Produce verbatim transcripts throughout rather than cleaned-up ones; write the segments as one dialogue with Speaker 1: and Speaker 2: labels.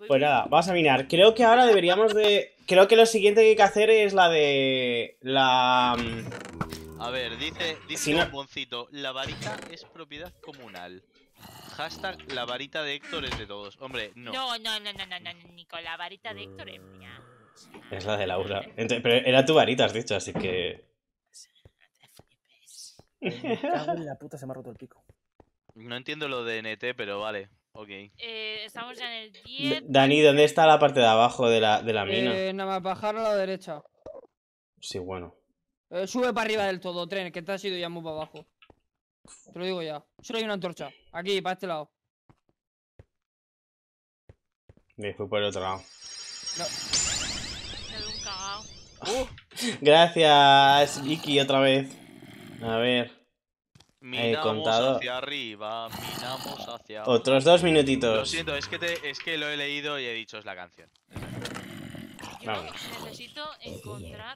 Speaker 1: Pues nada, vamos a minar. Creo que ahora deberíamos de... Creo que lo siguiente que hay que hacer es la de... La...
Speaker 2: A ver, dice, dice
Speaker 1: Si no-
Speaker 2: Bomboncito, la varita es propiedad comunal. Hashtag la varita de Héctor es de todos. Hombre, no.
Speaker 3: No, no, no, no, no, no, Nico, la varita de Héctor es mía.
Speaker 1: Es la de Laura. Entonces, pero era tu varita, has dicho, así que...
Speaker 4: Me cago en la puta, se me ha roto el pico.
Speaker 2: No entiendo lo de N T, pero vale, ok.
Speaker 3: Eh, estamos ya en el diez.
Speaker 1: Dani, ¿dónde está la parte de abajo de la, de la mina?
Speaker 5: Eh, nada más bajar a la derecha.
Speaker 1: Sí, bueno.
Speaker 5: Eh, sube para arriba del todo, tren, que te has ido ya muy para abajo. Te lo digo ya. Solo hay una antorcha. Aquí, para este lado.
Speaker 1: Me fui por el otro lado.
Speaker 5: No.
Speaker 3: Me doy un cagao.
Speaker 2: Uh,
Speaker 1: Gracias, Iki, otra vez. A ver.
Speaker 2: minamos
Speaker 1: contado.
Speaker 2: hacia arriba, minamos hacia abajo.
Speaker 1: Otros dos
Speaker 2: Lo
Speaker 1: minutitos.
Speaker 2: siento, es que, te, es que lo he leído y he dicho es la canción.
Speaker 3: Yo
Speaker 1: Vamos.
Speaker 3: necesito encontrar.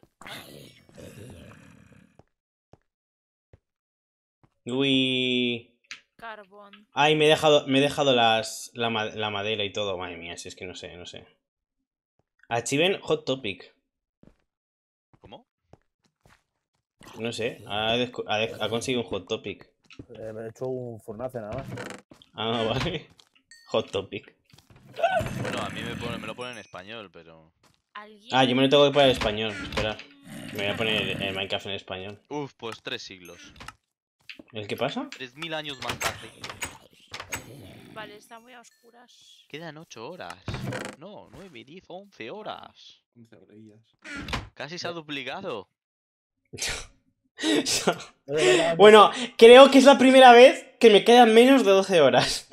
Speaker 1: Uy.
Speaker 3: Carbón.
Speaker 1: Ay, me he dejado, me he dejado las, la, ma- la madera y todo. Madre mía, si es que no sé, no sé. Archiven Hot Topic.
Speaker 2: ¿Cómo?
Speaker 1: No sé, ha, descu- ha de- ha conseguido un Hot Topic.
Speaker 4: Eh, me he hecho un fornace nada más.
Speaker 1: Ah, vale. Hot Topic.
Speaker 2: Bueno, a mí me, pone, me lo pone en español, pero...
Speaker 3: ¿Alguien?
Speaker 1: Ah, yo me lo tengo que poner en español. Espera. Me voy a poner el Minecraft en español.
Speaker 2: Uf, pues tres siglos.
Speaker 1: ¿El qué pasa?
Speaker 2: Tres mil años más tarde.
Speaker 3: Vale, está muy a oscuras.
Speaker 2: Quedan ocho horas. No, nueve, diez, once horas.
Speaker 6: once horillas.
Speaker 2: Casi se ha duplicado.
Speaker 1: Bueno, creo que es la primera vez que me quedan menos de doce horas.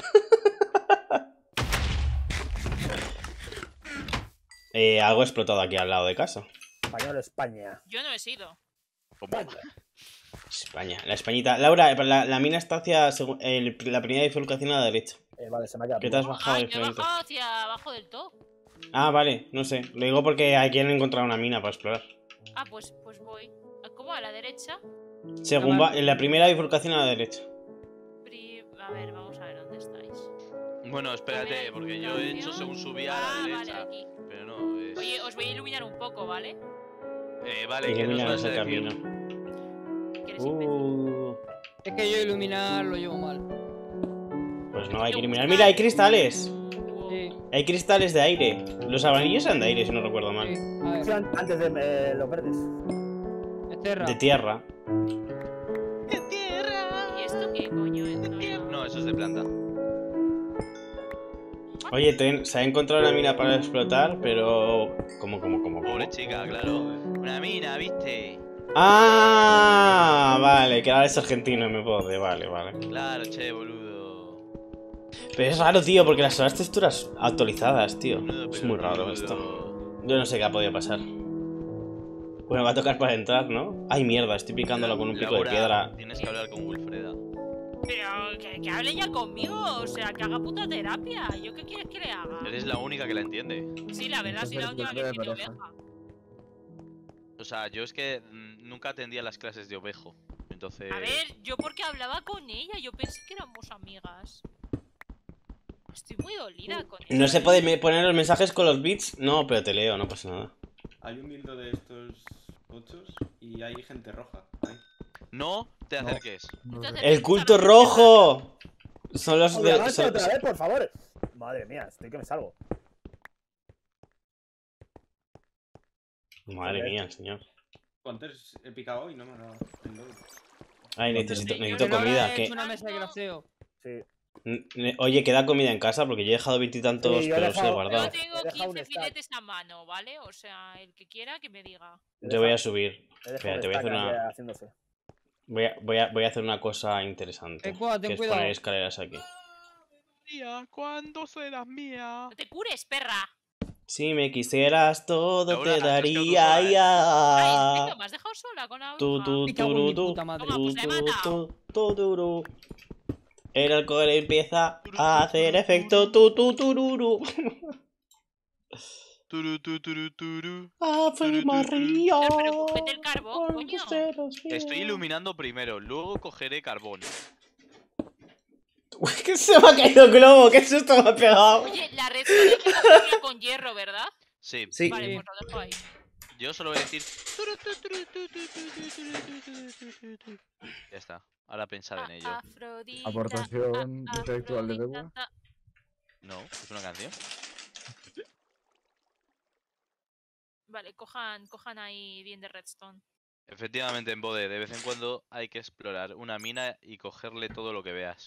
Speaker 1: eh, algo ha explotado aquí al lado de casa.
Speaker 4: Español, España.
Speaker 3: Yo no he sido.
Speaker 2: ¿Cómo?
Speaker 1: España, la Españita. Laura, la, la mina está hacia segu- el- la primera bifurcación a la derecha.
Speaker 4: Eh, vale, se me ha quedado.
Speaker 1: ¿Qué te has bajado
Speaker 3: Ah, yo he
Speaker 1: diferente?
Speaker 3: bajado hacia abajo del todo.
Speaker 1: Ah, vale, no sé. Lo digo porque aquí han encontrado una mina para explorar.
Speaker 3: Ah, pues, pues voy. ¿Cómo? ¿A la derecha?
Speaker 1: Según va, en la primera bifurcación a la derecha.
Speaker 3: Pri- A ver, vamos a ver dónde estáis.
Speaker 2: Bueno, espérate, porque yo he hecho según subía a la
Speaker 3: Ah, vale,
Speaker 2: derecha.
Speaker 3: aquí.
Speaker 2: Pero no, es...
Speaker 3: Oye, os voy a iluminar un poco, ¿vale?
Speaker 2: Eh, vale, ¿qué nos
Speaker 1: Iluminaros
Speaker 2: vas a
Speaker 1: el
Speaker 2: decir?
Speaker 1: camino.
Speaker 3: Que eres imbécil.
Speaker 1: Uh,
Speaker 5: Es que yo iluminar lo llevo mal.
Speaker 1: pues no, hay que iluminar. Mira, hay cristales.
Speaker 3: Wow.
Speaker 5: Sí,
Speaker 1: Hay cristales de aire. Los anillos eran de aire, si no recuerdo
Speaker 5: sí.
Speaker 1: mal.
Speaker 5: A ver,
Speaker 4: Sí, an- antes de eh, los verdes.
Speaker 5: es tierra.
Speaker 1: De tierra.
Speaker 2: ¡De tierra!
Speaker 3: ¿Y esto qué coño es? No,
Speaker 2: No, eso es de planta.
Speaker 1: Oye, ten- se ha encontrado una mina para explotar, pero... ¿Cómo, cómo, cómo, cómo?
Speaker 2: Pobre chica, claro. Una mina, ¿viste?
Speaker 1: Ah, vale, que ahora es argentino, me puedo. Vale, vale.
Speaker 2: Claro, che, boludo.
Speaker 1: Pero es raro, tío, porque las las texturas actualizadas, tío.
Speaker 2: Boludo,
Speaker 1: Es
Speaker 2: pero
Speaker 1: muy raro
Speaker 2: boludo.
Speaker 1: esto. Yo no sé qué ha podido pasar. Bueno, va a tocar para entrar, ¿no? Ay, mierda, estoy picándolo con un pico de
Speaker 2: Laura,
Speaker 1: piedra.
Speaker 2: Tienes que hablar con Wilfreda.
Speaker 3: Pero que, que hable ya conmigo, o sea, que haga puta terapia. ¿Yo qué quieres que le haga?
Speaker 2: Eres la única que la entiende.
Speaker 3: Sí, la verdad, sí, la última que tiene oveja.
Speaker 2: O sea, yo es que mm, nunca atendía las clases de ovejo. Entonces...
Speaker 3: A ver, yo porque hablaba con ella, yo pensé que éramos amigas. Estoy muy dolida con ella.
Speaker 1: ¿No se puede me- poner los mensajes con los bits? No, pero te leo, no pasa nada.
Speaker 6: Hay un dildo de estos ochos y hay gente roja. Ahí.
Speaker 2: No te
Speaker 4: No.
Speaker 2: acerques.
Speaker 3: Entonces,
Speaker 1: ¡El
Speaker 3: ¿qué
Speaker 1: culto
Speaker 3: pasa?
Speaker 1: rojo! Son los
Speaker 4: Oye,
Speaker 1: de...
Speaker 4: avance
Speaker 1: son-
Speaker 4: otra vez, por favor. Madre mía, estoy que me salgo.
Speaker 1: Madre mía, señor.
Speaker 6: Antes he picado y no me ha dado el logo.
Speaker 1: Ay, necesito, necesito
Speaker 5: Que no
Speaker 1: comida.
Speaker 5: habrá
Speaker 1: Que...
Speaker 5: hecho una mesa de grafeo.
Speaker 4: Sí.
Speaker 1: N- ne- Oye, ¿queda comida en casa? Porque yo he dejado veintitantos,
Speaker 4: Sí, yo he
Speaker 1: pero los he
Speaker 4: dejado-
Speaker 1: guardado.
Speaker 3: Yo tengo
Speaker 4: He dejado un
Speaker 3: quince
Speaker 4: stack.
Speaker 3: filetes a mano, ¿vale? O sea, el que quiera que me diga.
Speaker 1: Yo voy a subir.
Speaker 4: He dejado
Speaker 1: Espera,
Speaker 4: un
Speaker 1: te voy a hacer
Speaker 4: stack
Speaker 1: una...
Speaker 4: aquí haciéndose.
Speaker 1: Voy a, voy, a, voy a hacer una cosa interesante.
Speaker 5: Ten cuidado, ten
Speaker 1: que es
Speaker 5: cuidado.
Speaker 1: poner escaleras aquí.
Speaker 2: Mía, ¿cuándo serás mía?
Speaker 3: ¡No te cures, perra!
Speaker 1: Si me quisieras todo
Speaker 2: Laura,
Speaker 1: te
Speaker 2: has cascado tú
Speaker 1: daría
Speaker 2: sola, ¿eh?
Speaker 3: Ay, ¿en serio?
Speaker 1: ya.
Speaker 3: ¿Me has dejado sola con la
Speaker 1: Tu
Speaker 3: bruja?
Speaker 1: tu
Speaker 5: Me cago en
Speaker 1: turu,
Speaker 5: mi
Speaker 1: tu,
Speaker 5: puta madre.
Speaker 3: Toma, pues le he
Speaker 1: tu,
Speaker 3: matado.
Speaker 1: tu, tu, turu. El alcohol empieza a hacer efecto tu tu tururu.
Speaker 2: Turu, tu, turu, turu.
Speaker 1: Ave María.
Speaker 3: Pero, pero cógete el carbón,
Speaker 1: por
Speaker 3: coño.
Speaker 1: luceros
Speaker 2: Te estoy
Speaker 1: míos.
Speaker 2: iluminando primero, luego cogeré carbón.
Speaker 1: Uy, que se me ha caído el globo, qué susto me ha pegado.
Speaker 3: Oye, la redstone hay que cogerla con hierro, ¿verdad?
Speaker 2: Sí,
Speaker 1: Sí.
Speaker 3: Vale,
Speaker 5: Sí.
Speaker 3: pues lo dejo ahí.
Speaker 2: yo solo voy a decir. Ya está. Ahora pensad en ello.
Speaker 3: A- Afrodita,
Speaker 7: Aportación
Speaker 3: a-
Speaker 7: intelectual de
Speaker 3: Afrodita,
Speaker 7: Degua.
Speaker 3: ta-
Speaker 2: No, es una canción.
Speaker 3: Vale, cojan, cojan ahí bien de redstone.
Speaker 2: Efectivamente, en Bode, de vez en cuando hay que explorar una mina y cogerle todo lo que veas.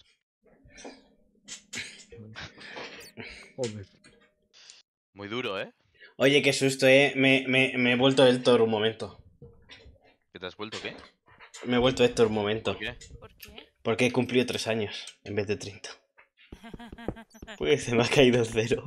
Speaker 7: Joder.
Speaker 2: Muy duro, ¿eh?
Speaker 1: Oye, qué susto, eh. Me, me, me he vuelto Héctor un momento.
Speaker 2: ¿Que te has vuelto qué?
Speaker 1: Me he vuelto Héctor un momento.
Speaker 2: ¿Por qué?
Speaker 3: ¿Por qué?
Speaker 1: Porque he cumplido tres años en vez de treinta. Pues se me ha caído el cero.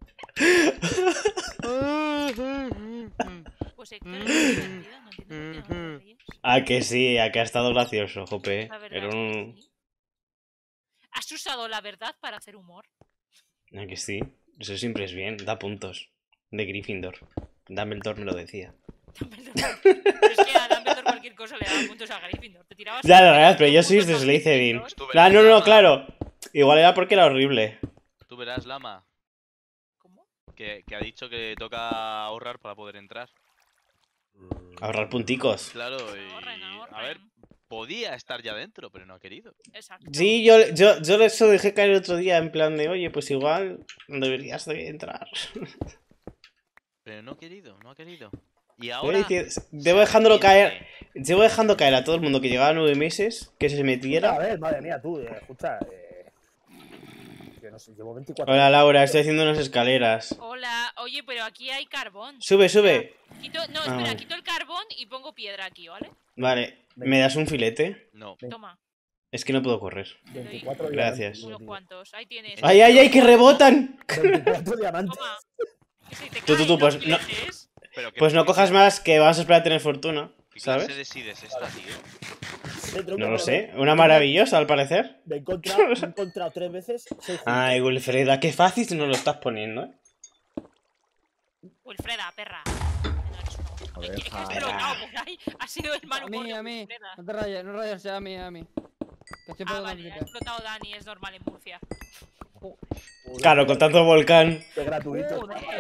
Speaker 3: Pues Héctor es muy divertido, no entiendo por qué no te ríes.
Speaker 1: Ah, que sí, a que ha estado gracioso, jope.
Speaker 3: La verdad
Speaker 1: Era
Speaker 3: es que
Speaker 1: un...
Speaker 3: sí. ¿Has usado la verdad para hacer humor?
Speaker 1: Ah, que sí. Eso siempre es bien, da puntos. De Gryffindor. Dumbledore me lo decía.
Speaker 3: Dumbledore. Pero es que a Dumbledore cualquier cosa le daba puntos a Gryffindor. Te tirabas
Speaker 1: Ya, la verdad, pero yo soy
Speaker 3: puntos
Speaker 1: de
Speaker 3: a
Speaker 1: Slytherin.
Speaker 3: Gryffindor.
Speaker 1: Ah, no, no, claro. Igual era porque era horrible.
Speaker 2: Tú verás, Lama,
Speaker 3: ¿Cómo?
Speaker 2: que, que ha dicho que toca ahorrar para poder entrar.
Speaker 1: Ahorrar punticos.
Speaker 2: Claro, y...
Speaker 3: Ahorren,
Speaker 2: A ver,
Speaker 3: ahorren.
Speaker 2: podía estar ya dentro, pero no ha querido.
Speaker 3: Exacto.
Speaker 1: Sí, yo, yo, yo eso dejé caer el otro día en plan de, oye, pues igual deberías de entrar.
Speaker 2: Pero no ha querido, no ha querido. Y
Speaker 1: Voy
Speaker 2: ahora...
Speaker 1: diciendo-
Speaker 2: se
Speaker 1: Debo dejándolo caer.
Speaker 2: arrepiente.
Speaker 1: Llevo dejando caer a todo el mundo que llevaba nueve meses que se
Speaker 4: A
Speaker 1: metiera.
Speaker 4: ver, madre mía, tú, eh, escucha. Eh, que no sé, llevo veinticuatro
Speaker 1: Hola Laura, estoy haciendo unas escaleras.
Speaker 3: Hola, oye, pero aquí hay carbón.
Speaker 1: Sube, sube.
Speaker 3: Quito, no,
Speaker 1: Ah,
Speaker 3: espera,
Speaker 1: vale.
Speaker 3: quito el carbón y pongo piedra aquí, ¿vale?
Speaker 1: Vale, ¿me das un filete?
Speaker 2: No.
Speaker 4: Sí.
Speaker 3: Toma,
Speaker 1: Es que no puedo correr.
Speaker 4: veinticuatro
Speaker 1: Gracias.
Speaker 4: diamantes,
Speaker 3: unos
Speaker 4: tío.
Speaker 3: cuantos. Ahí tienes.
Speaker 1: ¡Ay, ay, ay, que rebotan!
Speaker 4: veinticuatro diamantes.
Speaker 3: Toma. Que se te
Speaker 1: Tú, tú,
Speaker 3: caen
Speaker 1: tú,
Speaker 3: los
Speaker 1: pues no-
Speaker 3: fleches.
Speaker 2: Pero ¿qué-
Speaker 1: Pues no
Speaker 2: qué-
Speaker 1: cojas más, que vamos a esperar a tener fortuna,
Speaker 2: ¿Qué clase
Speaker 1: ¿sabes?
Speaker 2: de seed es esta, tío?
Speaker 4: Sí, tronco,
Speaker 1: No lo
Speaker 4: pero
Speaker 1: sé, una maravillosa al parecer.
Speaker 4: Me he encontrado, me he encontrado tres veces. Seis juntos.
Speaker 1: Ay, Wilfreda, qué fácil nos lo estás poniendo, ¿eh?
Speaker 3: Wilfreda, perra. No eres una oveja.
Speaker 7: A ver,
Speaker 3: Es que ha
Speaker 7: ja.
Speaker 3: explotado por ahí. Ha sido el mal
Speaker 5: A
Speaker 3: humor
Speaker 5: mí,
Speaker 3: de
Speaker 5: a mí.
Speaker 3: Wilfreda.
Speaker 5: No te rayes, no rayes, a mí, a mí. Que estoy
Speaker 3: Ah,
Speaker 5: pegando
Speaker 3: vale, ha
Speaker 5: flipe.
Speaker 3: explotado Dani, es normal en Murcia.
Speaker 4: Joder,
Speaker 1: Claro, con tanto volcán.
Speaker 4: Qué gratuito.
Speaker 5: Joder.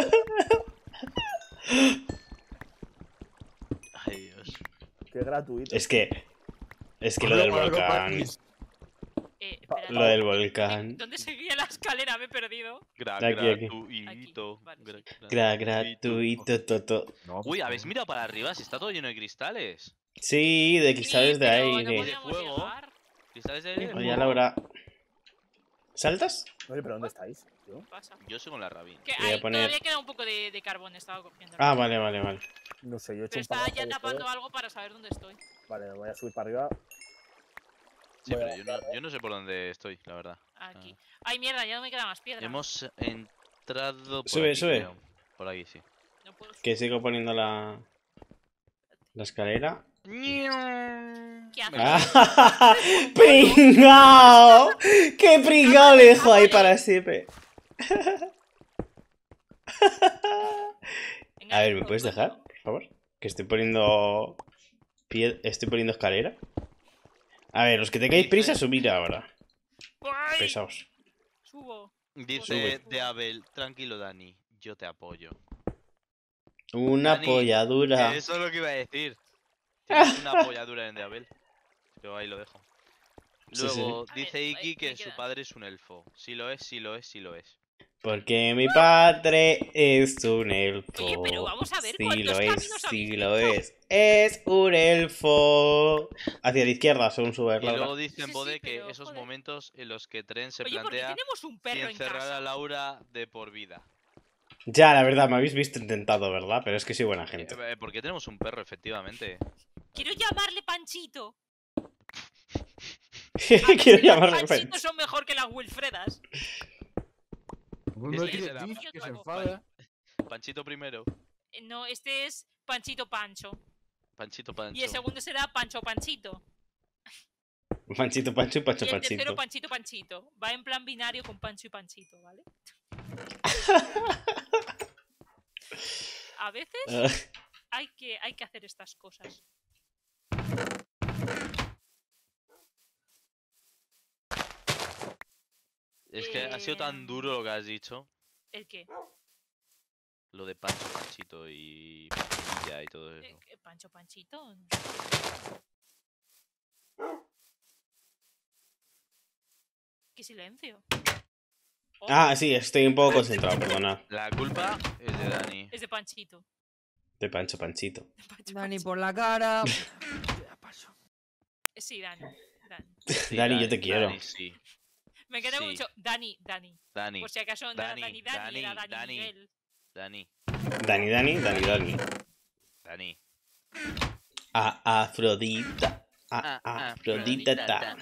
Speaker 2: Ay, Dios.
Speaker 4: Qué gratuito.
Speaker 1: Es que. Es que lo del volcán.
Speaker 3: Eh, espérate.
Speaker 1: Lo del
Speaker 3: Eh,
Speaker 1: volcán.
Speaker 3: ¿Dónde seguía la escalera? Me he perdido.
Speaker 2: Gra
Speaker 1: Aquí, aquí.
Speaker 2: gratuito.
Speaker 3: Vale,
Speaker 2: gra-
Speaker 1: Gra gratuito, toto.
Speaker 7: No,
Speaker 2: Uy,
Speaker 7: por
Speaker 2: ¿habéis
Speaker 7: favor.
Speaker 2: mirado para arriba? Si está todo lleno de cristales.
Speaker 1: Sí, de cristales
Speaker 3: Sí,
Speaker 1: de
Speaker 3: pero no
Speaker 1: aire.
Speaker 3: podíamos
Speaker 2: fuego.
Speaker 3: llegar.
Speaker 2: ¿Cristales de aire?
Speaker 1: Oye, Laura. ¿Saltas?
Speaker 4: Oye, pero ¿dónde estáis? tío?
Speaker 3: ¿Qué pasa?
Speaker 2: Yo soy con la rabín.
Speaker 3: Que
Speaker 1: Voy a
Speaker 3: hay,
Speaker 1: poner-
Speaker 3: todavía queda un poco de, de carbón, estaba cogiendo.
Speaker 1: Ah, vale, vale, vale.
Speaker 4: No sé, yo he hecho
Speaker 3: Pero
Speaker 4: un
Speaker 3: está
Speaker 4: trabajo
Speaker 3: ya
Speaker 4: de
Speaker 3: tapando
Speaker 4: todo.
Speaker 3: algo para saber dónde estoy.
Speaker 4: Vale, voy a subir para arriba.
Speaker 2: Sí,
Speaker 4: Voy a
Speaker 2: pero yo no, yo no sé por dónde estoy, la verdad.
Speaker 3: Aquí. Ay, mierda, ya no me queda más piedra.
Speaker 2: Hemos entrado por
Speaker 1: Sube,
Speaker 2: aquí,
Speaker 1: sube.
Speaker 2: creo. Por aquí, sí.
Speaker 3: No puedo subir.
Speaker 1: Que sigo poniendo la. La escalera.
Speaker 3: ¿Qué haces?
Speaker 1: ¡Ah! ¡Pringao! ¡Qué pringao le dejo ahí para siempre!
Speaker 3: Venga,
Speaker 1: A ver, ¿me
Speaker 3: pues,
Speaker 1: puedes
Speaker 3: pues,
Speaker 1: dejar, por favor? Que estoy poniendo. Pie... Estoy poniendo escalera. A ver, los que tengáis prisa, subid ahora.
Speaker 3: ¡Ay!
Speaker 1: Pesaos.
Speaker 3: Subo.
Speaker 2: Dice
Speaker 3: Sube.
Speaker 2: de Abel, tranquilo Dani, yo te apoyo.
Speaker 1: Una
Speaker 2: Dani,
Speaker 1: polladura.
Speaker 2: Eso es lo que iba a decir. Tienes una apoyadura en de Abel. Yo ahí lo dejo.
Speaker 1: Sí, sí.
Speaker 2: Luego
Speaker 3: A
Speaker 2: dice
Speaker 3: ver,
Speaker 2: Iki
Speaker 3: ahí
Speaker 2: que
Speaker 3: me
Speaker 2: su
Speaker 3: queda.
Speaker 2: padre es un elfo. Si lo es, si lo es, si lo es.
Speaker 1: Porque mi padre es un elfo.
Speaker 3: Oye, pero vamos a ver
Speaker 1: Sí
Speaker 3: cuántos
Speaker 1: lo es,
Speaker 3: caminos
Speaker 1: sí
Speaker 3: habéis
Speaker 1: lo
Speaker 3: hecho.
Speaker 1: es. Es un elfo. Hacia la izquierda, según sube
Speaker 2: Y
Speaker 1: Laura.
Speaker 2: luego dice
Speaker 3: Sí,
Speaker 2: en
Speaker 3: sí,
Speaker 2: Bode que
Speaker 3: pero,
Speaker 2: esos
Speaker 3: joder.
Speaker 2: momentos en los que Tren se
Speaker 3: Oye, ¿por qué
Speaker 2: plantea
Speaker 3: tenemos un
Speaker 2: si
Speaker 3: perro en
Speaker 2: encerrar a
Speaker 3: casa?
Speaker 2: Laura de por vida.
Speaker 1: Ya, la verdad, me habéis visto intentado, ¿verdad? Pero es que soy buena gente.
Speaker 2: Eh, ¿Por qué tenemos un perro, efectivamente?
Speaker 3: Quiero llamarle Panchito.
Speaker 1: Quiero llamarle
Speaker 3: Los
Speaker 1: Pen.
Speaker 3: Panchitos son mejor que las Wilfredas.
Speaker 7: Uno
Speaker 2: Ese
Speaker 7: tiene
Speaker 2: será.
Speaker 7: Twitch que se
Speaker 3: Yo
Speaker 7: enfada.
Speaker 2: Panchito primero.
Speaker 3: Eh, No, este es Panchito Pancho.
Speaker 2: Panchito Pancho.
Speaker 3: Y el segundo será Pancho Panchito.
Speaker 1: Panchito, Pancho y Pancho,
Speaker 3: Y el tercero
Speaker 1: Panchito.
Speaker 3: Panchito Panchito. Va en plan binario con Pancho y Panchito, ¿vale? A veces
Speaker 1: Ah,
Speaker 3: hay que, hay que hacer estas cosas.
Speaker 2: Es que ha sido tan
Speaker 3: Em,
Speaker 2: duro lo que has dicho.
Speaker 3: ¿El qué?
Speaker 2: Lo de Pancho, Panchito y Pinilla y todo eso.
Speaker 3: Eh, eh, Pancho Panchito. Qué silencio. Oh,
Speaker 1: Ah, sí, estoy un poco concentrado, perdona.
Speaker 2: La culpa es de Dani.
Speaker 3: es de Panchito.
Speaker 1: De Pancho Panchito.
Speaker 3: De Pancho
Speaker 5: Dani
Speaker 3: Panchito.
Speaker 5: por la cara. Ya paso.
Speaker 3: Eh, Sí, Dani. Dani.
Speaker 2: Sí,
Speaker 1: Dani, yo te quiero.
Speaker 2: Dani, sí.
Speaker 3: Me encanta
Speaker 2: Sí.
Speaker 3: mucho. Dani, Dani.
Speaker 2: Dani,
Speaker 3: Por si acaso no era
Speaker 2: Dani,
Speaker 3: Dani, Dani,
Speaker 2: Dani,
Speaker 3: era Dani,
Speaker 2: Dani.
Speaker 3: Miguel.
Speaker 2: Dani,
Speaker 1: Dani, Dani, Dani, Dani.
Speaker 2: Dani.
Speaker 1: A Afrodita.
Speaker 2: Ah,
Speaker 1: A
Speaker 2: ah,
Speaker 1: Afrodita.
Speaker 2: Afrodita.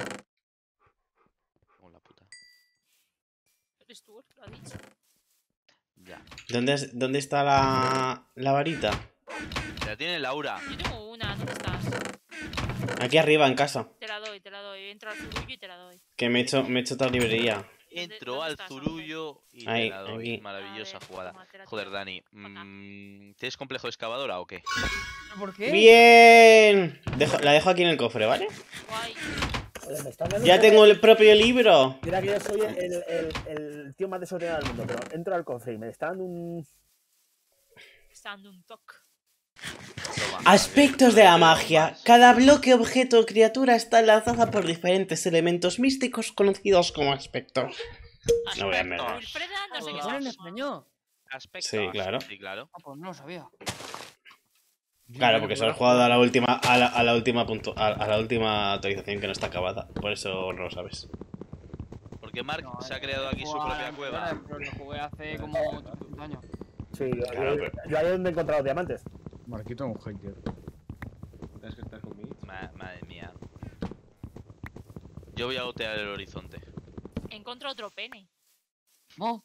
Speaker 2: Oh, la puta.
Speaker 3: ¿Eres tú el que lo ha dicho?
Speaker 2: Ya.
Speaker 1: ¿Dónde, has- ¿Dónde está la, la varita?
Speaker 2: La tiene Laura.
Speaker 3: Yo tengo una, ¿dónde estás?
Speaker 1: Aquí arriba, en casa.
Speaker 3: Te la doy, te la doy. Entro al zurullo y te la doy.
Speaker 1: Que me he hecho, me he hecho otra librería.
Speaker 2: Entró
Speaker 3: dónde
Speaker 2: al
Speaker 3: estás,
Speaker 2: Zurullo y
Speaker 1: Ahí,
Speaker 2: te la doy.
Speaker 1: aquí.
Speaker 2: Maravillosa
Speaker 3: A ver,
Speaker 2: jugada.
Speaker 3: toma, te la
Speaker 2: Joder,
Speaker 3: tiro.
Speaker 2: Dani.
Speaker 3: Acá.
Speaker 2: mm, ¿Tienes complejo de excavadora o qué?
Speaker 5: ¿Por qué?
Speaker 1: ¡Bien! Dejo- la dejo aquí en el cofre, ¿vale?
Speaker 3: Guay.
Speaker 4: Joder, me están dando
Speaker 1: Ya
Speaker 4: un
Speaker 1: tengo
Speaker 4: poco-
Speaker 1: el propio libro.
Speaker 4: Mira que yo soy el, el, el tío más desordenado del mundo, pero entro al cofre y me está dando un...
Speaker 3: Está dando un toque.
Speaker 2: Toma,
Speaker 1: Aspectos
Speaker 2: que
Speaker 1: de
Speaker 2: no
Speaker 1: la
Speaker 2: te digo
Speaker 1: magia.
Speaker 2: más.
Speaker 1: Cada bloque, objeto o criatura está enlazada por diferentes elementos místicos conocidos como aspectos. No voy a
Speaker 2: Aspectos.
Speaker 1: meter.
Speaker 3: Wilfreda, no sé
Speaker 5: ¿Lo
Speaker 3: qué
Speaker 5: ponen en
Speaker 3: es.
Speaker 5: español?
Speaker 2: Aspectos.
Speaker 1: Sí, claro.
Speaker 2: Sí, claro.
Speaker 5: Ah, pues no lo sabía.
Speaker 1: Claro, porque solo he jugado a la última, a la, a la última punto, a, a la última actualización que no está acabada. Por eso no lo sabes.
Speaker 2: Porque Mark
Speaker 5: No,
Speaker 2: se ha
Speaker 5: eh,
Speaker 2: creado aquí su
Speaker 5: jugar
Speaker 2: propia
Speaker 5: en
Speaker 2: cueva.
Speaker 5: primera, Pero lo jugué hace como un años.
Speaker 4: Sí, yo,
Speaker 1: Claro,
Speaker 4: yo-
Speaker 1: pero-
Speaker 4: yo ahí es donde he encontrado diamantes.
Speaker 7: Marquito es un hacker.
Speaker 6: Tienes que estar conmigo.
Speaker 2: Ma- madre mía. Yo voy a otear el horizonte.
Speaker 3: Encuentro otro pene.
Speaker 5: No.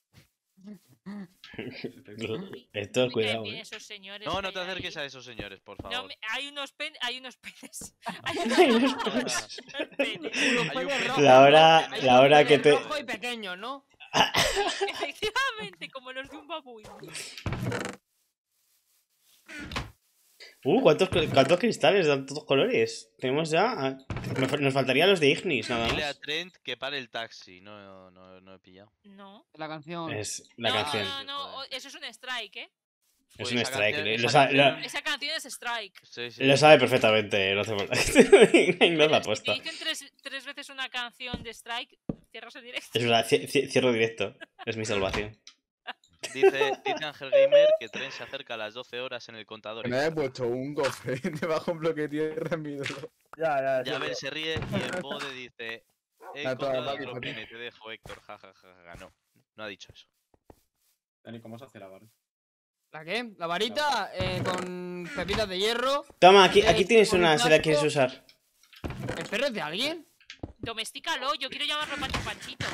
Speaker 1: Esto,
Speaker 3: Me caen
Speaker 1: cuidado,
Speaker 3: bien
Speaker 1: eh.
Speaker 3: esos señores.
Speaker 2: No,
Speaker 3: que
Speaker 2: no te
Speaker 3: hay
Speaker 2: acerques
Speaker 3: ahí.
Speaker 2: a esos señores, por
Speaker 3: No,
Speaker 2: favor.
Speaker 3: me- hay unos pen, hay unos penes. Hay
Speaker 1: Hay
Speaker 3: unos
Speaker 1: unos
Speaker 3: penes.
Speaker 2: Hay un
Speaker 5: penes
Speaker 2: pene-
Speaker 5: rojos,
Speaker 1: La hora,
Speaker 2: Hay
Speaker 1: la hora
Speaker 5: Penes
Speaker 1: que te...
Speaker 5: rojo y pequeño, ¿no?
Speaker 3: Efectivamente, como los de un babuino.
Speaker 1: Uh, ¿cuántos, cuántos cristales de tantos colores? Tenemos ya... ah, me fa- Nos faltarían los de Ignis, nada
Speaker 2: Dile a
Speaker 1: más.
Speaker 2: Trent que pare el taxi. No, no, no he pillado.
Speaker 3: No.
Speaker 5: La canción.
Speaker 1: Es la
Speaker 3: no,
Speaker 1: canción.
Speaker 3: No, no, no, eso es un strike, ¿eh?
Speaker 1: Es
Speaker 2: Pues
Speaker 1: un
Speaker 2: esa
Speaker 1: strike.
Speaker 2: canción-
Speaker 1: le-
Speaker 2: esa
Speaker 1: Lo, sa- lo-
Speaker 2: canción-
Speaker 3: Esa canción es strike.
Speaker 2: Sí, sí.
Speaker 1: lo sabe perfectamente, no hace falta que te diga, no es la
Speaker 3: Si te
Speaker 1: aposta.
Speaker 3: dicen tres, tres veces una canción de strike, cierras el directo.
Speaker 1: Es verdad, ci- ci- cierro directo. Es mi salvación.
Speaker 2: Dice, dice Ángel Gamer que Trent se acerca a las doce horas en el contador.
Speaker 7: Que me haya puesto un cofre debajo de un bloque de tierra en mi ídolo.
Speaker 4: Ya, ya,
Speaker 2: Ya
Speaker 4: sí,
Speaker 2: ven, se ríe y el bode dice: He
Speaker 7: Ah, toda
Speaker 2: encontrado
Speaker 7: la
Speaker 2: otro
Speaker 7: máquina.
Speaker 2: pene, te dejo, Héctor. Ja, ja, ja, ja. No, no ha dicho eso.
Speaker 6: Dani, ¿cómo se hace la barra?
Speaker 5: ¿La qué? La varita eh, con pepitas de hierro.
Speaker 1: Toma, aquí,
Speaker 5: Eh,
Speaker 1: aquí tienes
Speaker 5: con
Speaker 1: una, si la
Speaker 5: casco.
Speaker 1: quieres usar.
Speaker 5: ¿El perro es de alguien?
Speaker 3: Domestícalo, yo quiero llamarlo Pancho Panchito.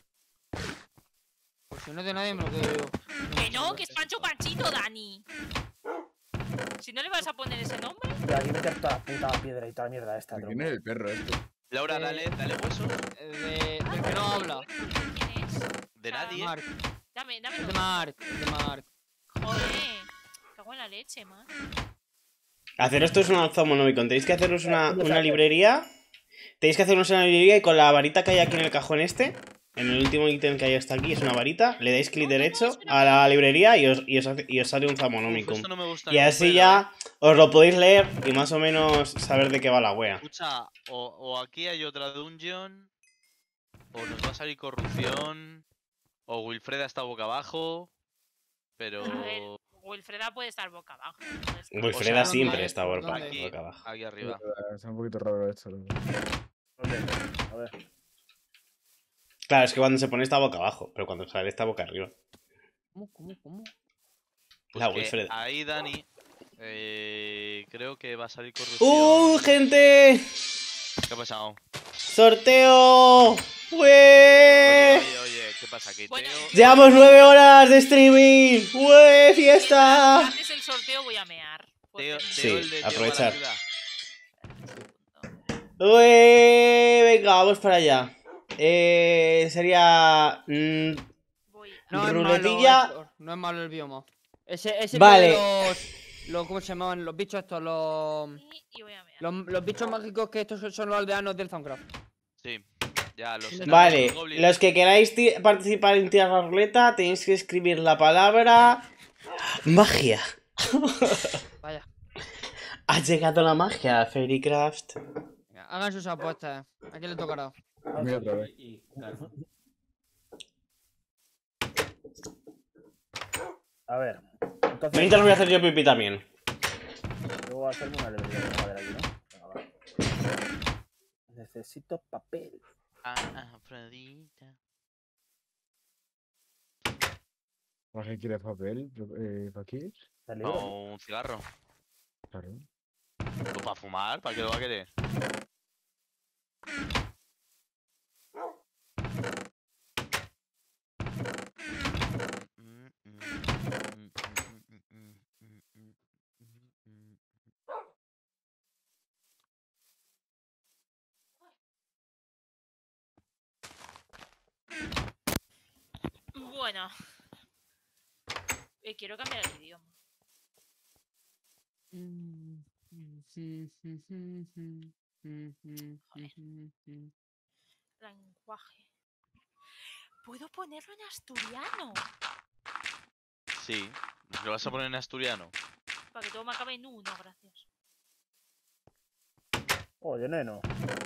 Speaker 5: Pues si no es de nadie me lo quedo yo.
Speaker 3: Que no, que es Pancho Panchito, Dani. Si no le vas a poner ese nombre,
Speaker 4: Y aquí meter toda la puta piedra y toda la mierda esta,
Speaker 7: ¿De
Speaker 4: tronco.
Speaker 7: quién es el perro este?
Speaker 2: Laura,
Speaker 5: Eh,
Speaker 2: dale, dale hueso.
Speaker 5: Eh, De, del que no habla.
Speaker 3: ¿quién es?
Speaker 2: De
Speaker 3: ah,
Speaker 2: nadie.
Speaker 5: Mark.
Speaker 3: Dame,
Speaker 5: Es
Speaker 3: dame.
Speaker 5: de Mark. Es de Mark.
Speaker 3: Joder. Cago en la leche, man.
Speaker 1: Hacer esto es un alzo monómico. Tenéis que haceros una, una librería. Tenéis que hacernos una librería y con la varita que hay aquí en el cajón este, en el último ítem que hay hasta aquí, es una varita, le dais clic derecho a la librería y os, y os, hace- y os sale un
Speaker 2: Uf,
Speaker 1: Zamonomicum.
Speaker 2: esto no me gusta
Speaker 1: Y
Speaker 2: ni un
Speaker 1: así
Speaker 2: pelo,
Speaker 1: ya os lo podéis leer y más o menos saber de qué va la
Speaker 2: eh.
Speaker 1: wea.
Speaker 2: Escucha, o, o aquí hay otra dungeon, o nos va a salir corrupción, o Wilfreda está boca abajo, pero
Speaker 3: A ver, Wilfreda puede estar boca abajo. puede estar-
Speaker 1: Wilfreda
Speaker 2: O sea,
Speaker 1: siempre
Speaker 5: ¿dónde?
Speaker 1: está boca,
Speaker 5: ¿Dónde?
Speaker 2: aquí,
Speaker 1: boca abajo.
Speaker 2: aquí arriba.
Speaker 7: Está un poquito raro esto. ¿no?
Speaker 4: ¿Dónde? A ver.
Speaker 1: Claro, es que cuando se pone está boca abajo, pero cuando sale está boca arriba.
Speaker 5: ¿Cómo, cómo, cómo?
Speaker 2: Pues
Speaker 1: La
Speaker 2: que
Speaker 1: Wilfreda.
Speaker 2: ahí, Dani, eh, creo que va a salir corrupción.
Speaker 1: ¡Uh, gente!
Speaker 2: ¿Qué ha pasado?
Speaker 1: ¡Sorteo!
Speaker 2: Oye,
Speaker 1: ¡Wee!
Speaker 2: oye, oye, ¿qué pasa? Que
Speaker 3: Bueno,
Speaker 2: Teo...
Speaker 1: Llevamos nueve horas de streaming. ¡Wee! ¡Fiesta!
Speaker 3: Antes del sorteo voy a mear.
Speaker 2: Teo,
Speaker 3: porque-
Speaker 1: Sí,
Speaker 2: Teo el de Teo
Speaker 1: aprovechar.
Speaker 2: Barracuda.
Speaker 1: ¡Wee! Venga, vamos para allá. Eh, sería... mm,
Speaker 5: No
Speaker 3: Voy.
Speaker 5: es malo,
Speaker 1: Ruletilla.
Speaker 5: Héctor, no es malo el bioma. Ese, ese
Speaker 1: Vale.
Speaker 5: los, los. ¿Cómo se llamaban? Los bichos estos, los.
Speaker 3: Y, y voy a mear.
Speaker 5: Los, los bichos mágicos que estos son- son los aldeanos del Thaumcraft.
Speaker 2: Sí. Ya, los enanos,
Speaker 1: Vale,
Speaker 2: los goblins.
Speaker 1: los que queráis ti- participar en tirar la ruleta tenéis que escribir la palabra magia.
Speaker 5: Vaya.
Speaker 1: Ha llegado la magia, Fairycraft.
Speaker 5: Venga, hagan sus apuestas. ¿A quién le tocará?
Speaker 7: A mí otra vez.
Speaker 6: Y Carmen.
Speaker 4: A ver. Entonces,
Speaker 1: Mientras voy a hacer yo pipí también.
Speaker 4: yo voy a hacerme una librería de madera aquí, ¿no? Venga, va. Necesito papel.
Speaker 2: Ah, Afrodita.
Speaker 7: ¿Para qué quieres papel? Eh, ¿Para qué?
Speaker 4: ¿El libro?
Speaker 2: O un cigarro.
Speaker 7: Claro.
Speaker 2: Pues para fumar, ¿para qué lo va a querer?
Speaker 3: Bueno. Eh, quiero cambiar el idioma. Lenguaje. ¿Puedo ponerlo en asturiano?
Speaker 2: Sí. ¿Lo vas a poner en asturiano?
Speaker 3: Para que todo me acabe en uno, gracias.
Speaker 4: Oye, neno.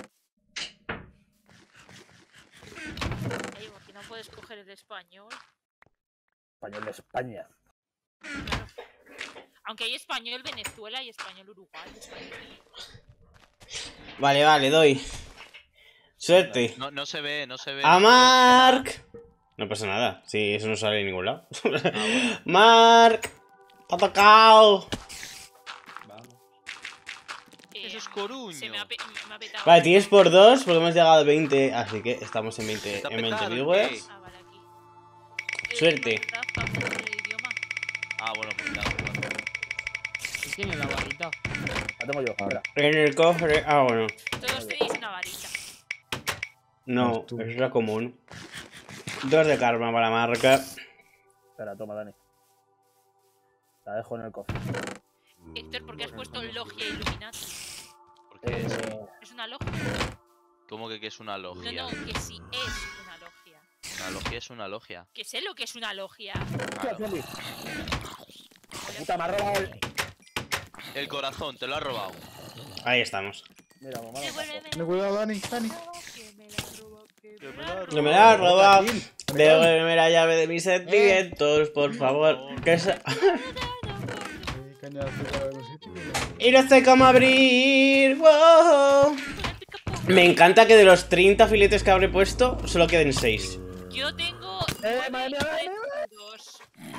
Speaker 3: Ay, ¿por qué no puedes coger el español?
Speaker 4: Español de España.
Speaker 3: Claro. Aunque hay español Venezuela y español Uruguay. Español...
Speaker 1: Vale, vale, doy. Suerte.
Speaker 2: No, no se ve, no se ve.
Speaker 1: ¡A
Speaker 2: no se ve.
Speaker 1: Mark! No pasa nada. Sí, eso no sale en ningún lado.
Speaker 2: Ah, bueno.
Speaker 1: ¡Mark! ¡Te ha tocado!
Speaker 6: Vamos.
Speaker 3: Eh,
Speaker 2: Eso es coruño.
Speaker 3: Se me ha, pe- me ha petado.
Speaker 1: Vale, tienes por dos porque hemos llegado a veinte. Así que estamos en veinte,
Speaker 2: ¿Está
Speaker 1: en veinte
Speaker 2: petado,
Speaker 1: viewers.
Speaker 3: Ah, vale, aquí. Eh,
Speaker 1: Suerte.
Speaker 3: Minecraft, para aprender el idioma.
Speaker 2: Ah, bueno, pues ya.
Speaker 5: ¿Quién tiene la varita?
Speaker 4: La tengo yo. Espera.
Speaker 1: En el cofre. Ah, bueno.
Speaker 3: Todos tenéis una varita.
Speaker 1: No,
Speaker 7: Pues tú.
Speaker 1: es la común. Dos de karma para marca.
Speaker 4: Espera, toma, Dani. La dejo en el cofre.
Speaker 3: Héctor, ¿por qué has puesto logia Illuminati?
Speaker 2: Porque
Speaker 4: Eh,
Speaker 2: sí.
Speaker 3: ¿Es una logia?
Speaker 2: ¿Cómo que, que es una
Speaker 3: No,
Speaker 2: logia?
Speaker 3: no, que sí es una logia.
Speaker 2: Una logia es una logia.
Speaker 3: Que sé lo que es una logia.
Speaker 4: hostia,
Speaker 2: Claro.
Speaker 4: Feli. Puta, me ha robado el...
Speaker 2: El corazón, te lo ha robado.
Speaker 1: Ahí estamos.
Speaker 4: Mira, mamá.
Speaker 3: Devuélveme.
Speaker 7: Ten cuidado, Dani, Dani.
Speaker 3: Que me la roba, que
Speaker 2: Que
Speaker 3: me
Speaker 2: me
Speaker 3: la
Speaker 2: la
Speaker 3: roba.
Speaker 1: Que me la has robado.
Speaker 7: Joaquín,
Speaker 1: Devuélveme la llave de mis sentimientos, por favor. Que se...
Speaker 7: Eh, caña de azúcar en algún sitio.
Speaker 1: Y no sé cómo abrir. ¡Wow! Me encanta que de los treinta filetes que habré puesto, solo queden seis.
Speaker 3: Yo tengo
Speaker 4: Eh,
Speaker 3: nueve
Speaker 4: madre mía, madre mía.
Speaker 3: escudos.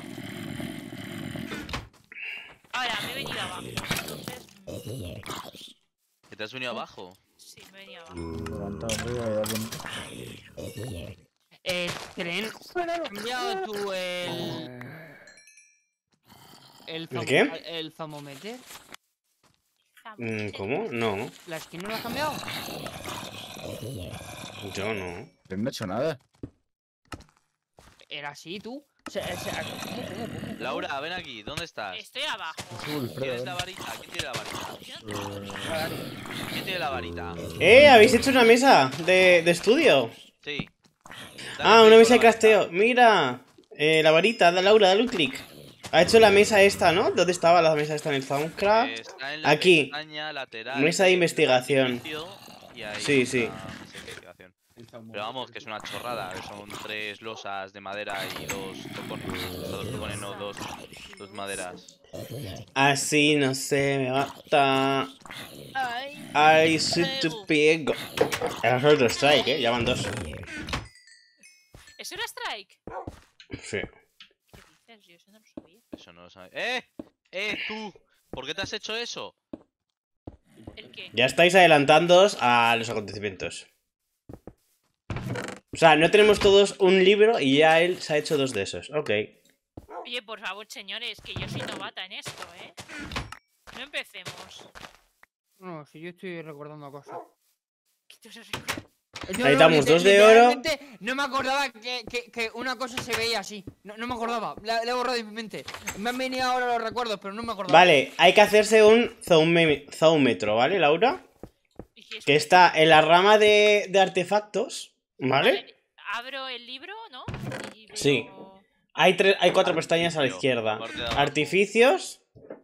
Speaker 3: Ahora, me he venido abajo. Entonces, mm,
Speaker 2: ¿Que te has venido abajo?
Speaker 3: sí, me he venido abajo.
Speaker 7: Levantado arriba y alguien.
Speaker 5: Eh, tren. ¿Has cambiado tú el. El,
Speaker 1: ¿El qué?
Speaker 5: El thermometer?
Speaker 1: Mm, ¿Cómo? No,
Speaker 5: ¿La skin no la has cambiado?
Speaker 1: yo no.
Speaker 7: Pero no he hecho nada.
Speaker 5: Era así, tú. O sea, o sea, ¿cómo, cómo, cómo?
Speaker 2: Laura, ven aquí, ¿dónde estás?
Speaker 3: Estoy abajo.
Speaker 7: Azul,
Speaker 2: ¿Quién es
Speaker 7: Fredo.
Speaker 2: la varita? ¿Quién tiene la varita?
Speaker 7: Eh,
Speaker 2: ¿Quién tiene la varita?
Speaker 1: ¡Eh! ¿Habéis hecho una mesa de, de estudio?
Speaker 2: Sí. Dale
Speaker 1: Ah, una
Speaker 2: clic
Speaker 1: mesa de
Speaker 2: con la varita.
Speaker 1: crasteo. Mira. Eh, la varita, da Laura, dale un clic. Ha hecho la mesa esta, ¿no? ¿Dónde estaba la mesa esta en el Soundcraft?
Speaker 2: Eh, Está en la
Speaker 1: Aquí.
Speaker 2: pestaña lateral
Speaker 1: Mesa de
Speaker 2: del
Speaker 1: investigación.
Speaker 2: inicio, y ahí
Speaker 1: Sí,
Speaker 2: está
Speaker 1: sí.
Speaker 2: la mesa de investigación. Pero vamos, que es una chorrada. Son tres losas de madera y dos tocones. O sea, dos tocones, no, dos, dos maderas.
Speaker 1: Así no se me mata.
Speaker 3: Ay,
Speaker 1: Ay, si te pego. Es otro strike, ¿eh? Ya van dos.
Speaker 3: ¿es una strike?
Speaker 1: Sí.
Speaker 3: ¿Qué dices? Yo eso no lo sabía.
Speaker 2: Eso no lo sabe. ¡Eh! ¡Eh, tú! ¿Por qué te has hecho eso?
Speaker 3: ¿El qué?
Speaker 1: Ya estáis adelantándoos a los acontecimientos. O sea, no tenemos todos un libro y ya él se ha hecho dos de esos. Ok.
Speaker 3: Oye, por favor, señores, que yo soy novata en esto, ¿eh? No empecemos.
Speaker 5: No, si yo estoy recordando cosas.
Speaker 3: ¿Qué te has recordado?
Speaker 5: Yo
Speaker 1: Ahí
Speaker 5: no,
Speaker 1: estamos,
Speaker 5: liter-
Speaker 1: dos de oro.
Speaker 5: literalmente No me acordaba que, que, que una cosa se veía así. No, no me acordaba. La, la he borrado de mi mente. Me han venido ahora los recuerdos, pero no me acordaba.
Speaker 1: Vale, hay que hacerse un zoome- zoómetro, ¿vale, Laura?
Speaker 3: ¿Y qué es?
Speaker 1: Que está en la rama de, de artefactos. ¿Vale?
Speaker 3: Abro el libro, ¿no? Y veo-
Speaker 1: Sí. Hay, tres, hay cuatro pestañas a la
Speaker 2: Pero,
Speaker 1: izquierda.
Speaker 2: parte de abajo.
Speaker 1: Artificios.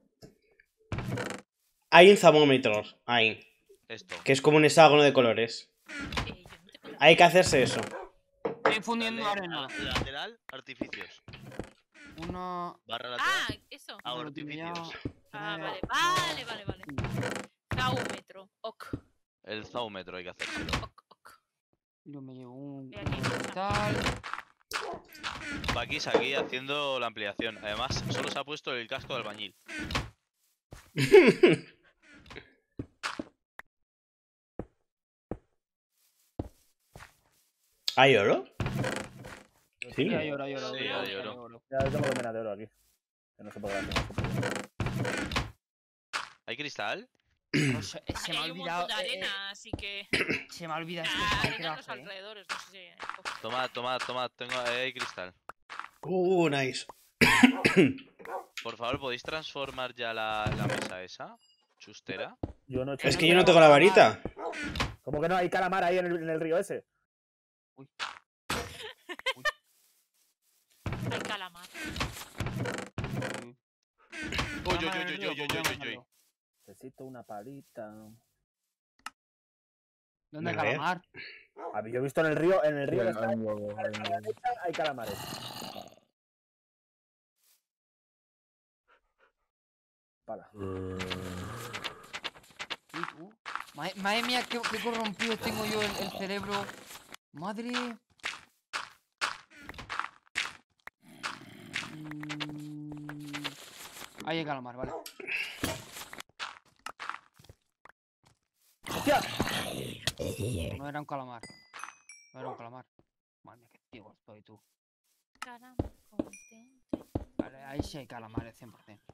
Speaker 1: Hay un thermómetro ahí,
Speaker 2: Esto.
Speaker 1: que es como un hexágono de colores.
Speaker 3: Eh, yo no tengo-
Speaker 1: Hay que hacerse eso.
Speaker 5: Estoy fundiendo
Speaker 2: Dale
Speaker 5: arena.
Speaker 2: a- Lateral, artificios.
Speaker 5: Una.
Speaker 2: Barra lateral.
Speaker 3: Ah, eso.
Speaker 2: a
Speaker 5: Una botella,
Speaker 2: artificios.
Speaker 3: Ah,
Speaker 5: tres,
Speaker 3: vale, vale, vale, vale.
Speaker 5: dos,
Speaker 3: Zaúmetro. Ok,
Speaker 2: El zaúmetro hay que hacérselo.
Speaker 3: ok, ok.
Speaker 5: Yo me llevo un.
Speaker 3: Ve aquí,
Speaker 5: un
Speaker 3: pasa.
Speaker 5: tal.
Speaker 2: Paquis aquí haciendo la ampliación. Además, solo se ha puesto el casco de albañil.
Speaker 1: ¿Hay oro? Sí.
Speaker 5: Sí, hay oro, hay oro.
Speaker 2: Sí,
Speaker 5: hay oro,
Speaker 2: hay
Speaker 5: hay
Speaker 2: oro.
Speaker 5: oro.
Speaker 4: Ya tengo dos menas de oro aquí. Que no sé por qué las tengo.
Speaker 2: ¿Hay cristal?
Speaker 5: No sé, eh, se
Speaker 3: Ahí
Speaker 5: me ha
Speaker 3: hay un
Speaker 5: olvidado.
Speaker 3: montón de
Speaker 5: eh, eh,
Speaker 3: arena, así que.
Speaker 5: Se me ha olvidado
Speaker 3: Ah,
Speaker 5: este
Speaker 3: arena en los
Speaker 5: Minecraft, eh.
Speaker 3: alrededores, no sé si.
Speaker 2: Tomad, tomad, tomad. Tengo, ahí hay cristal.
Speaker 1: Uh, nice.
Speaker 2: Por favor, ¿podéis transformar ya la, la mesa esa? Chustera.
Speaker 4: Yo no he hecho
Speaker 1: Es
Speaker 4: nada.
Speaker 1: que yo no tengo la varita.
Speaker 4: ¿Cómo que no? Hay calamar ahí en el, en el río ese.
Speaker 3: Hay calamar.
Speaker 2: Uy, uy, uy, uy, uy, uy, uy, uy, uy.
Speaker 4: Necesito una palita.
Speaker 5: ¿Dónde hay
Speaker 1: A ver.
Speaker 5: calamar?
Speaker 4: A ver, yo he visto en el río, en el río
Speaker 7: Hay
Speaker 4: que está
Speaker 7: un huevo, hay un huevo.
Speaker 4: hay calamares. Pala.
Speaker 5: Uy, tú. Madre, madre mía, qué, qué corrompido tengo yo el, el cerebro. Madre. Mm, Ahí hay calamar, vale.
Speaker 4: ¡Hostia!
Speaker 5: No era un calamar. No era un calamar. Madre mía, qué ciego estoy, tú.
Speaker 3: Calamar contento.
Speaker 5: Vale, ahí sí hay calamares, cien por cien.